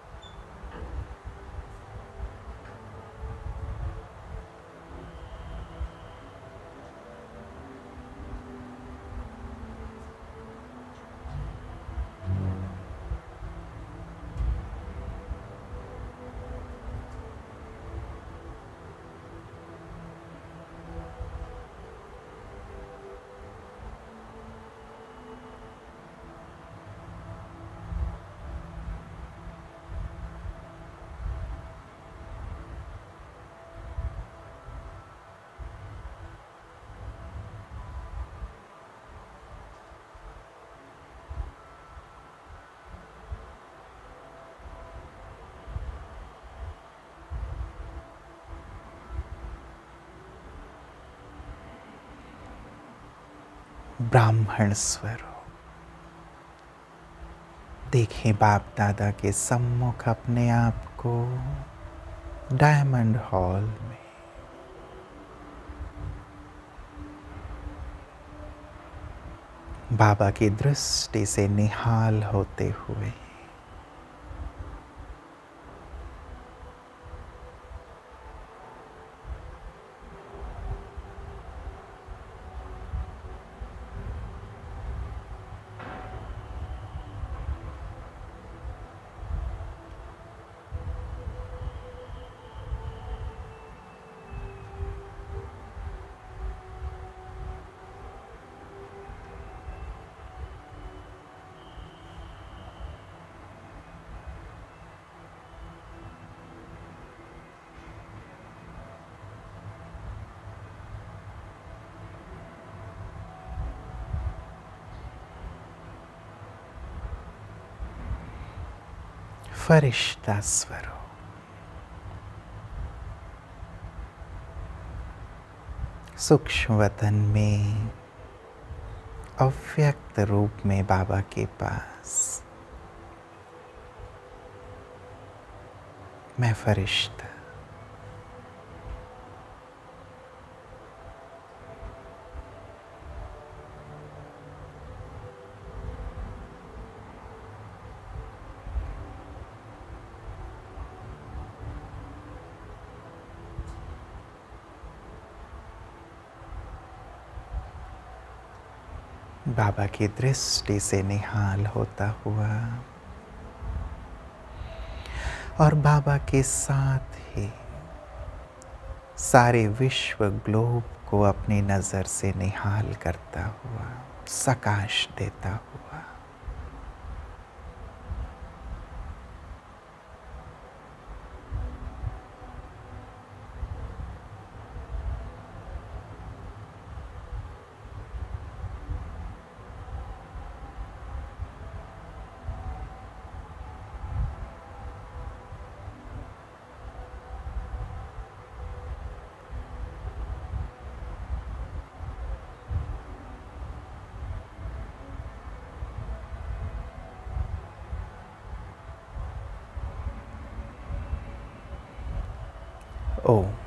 ब्राह्मण स्वरूप। देखें बाप दादा के सम्मुख अपने आप को डायमंड हॉल में। बाबा की दृष्टि से निहाल होते हुए। फरिश्ता स्वरूप। सूक्ष्म वतन में अव्यक्त रूप में बाबा के पास मैं फरिश्ता। बाबा की दृष्टि से निहाल होता हुआ और बाबा के साथ ही सारे विश्व ग्लोब को अपनी नज़र से निहाल करता हुआ, सकाश देता हुआ। ओम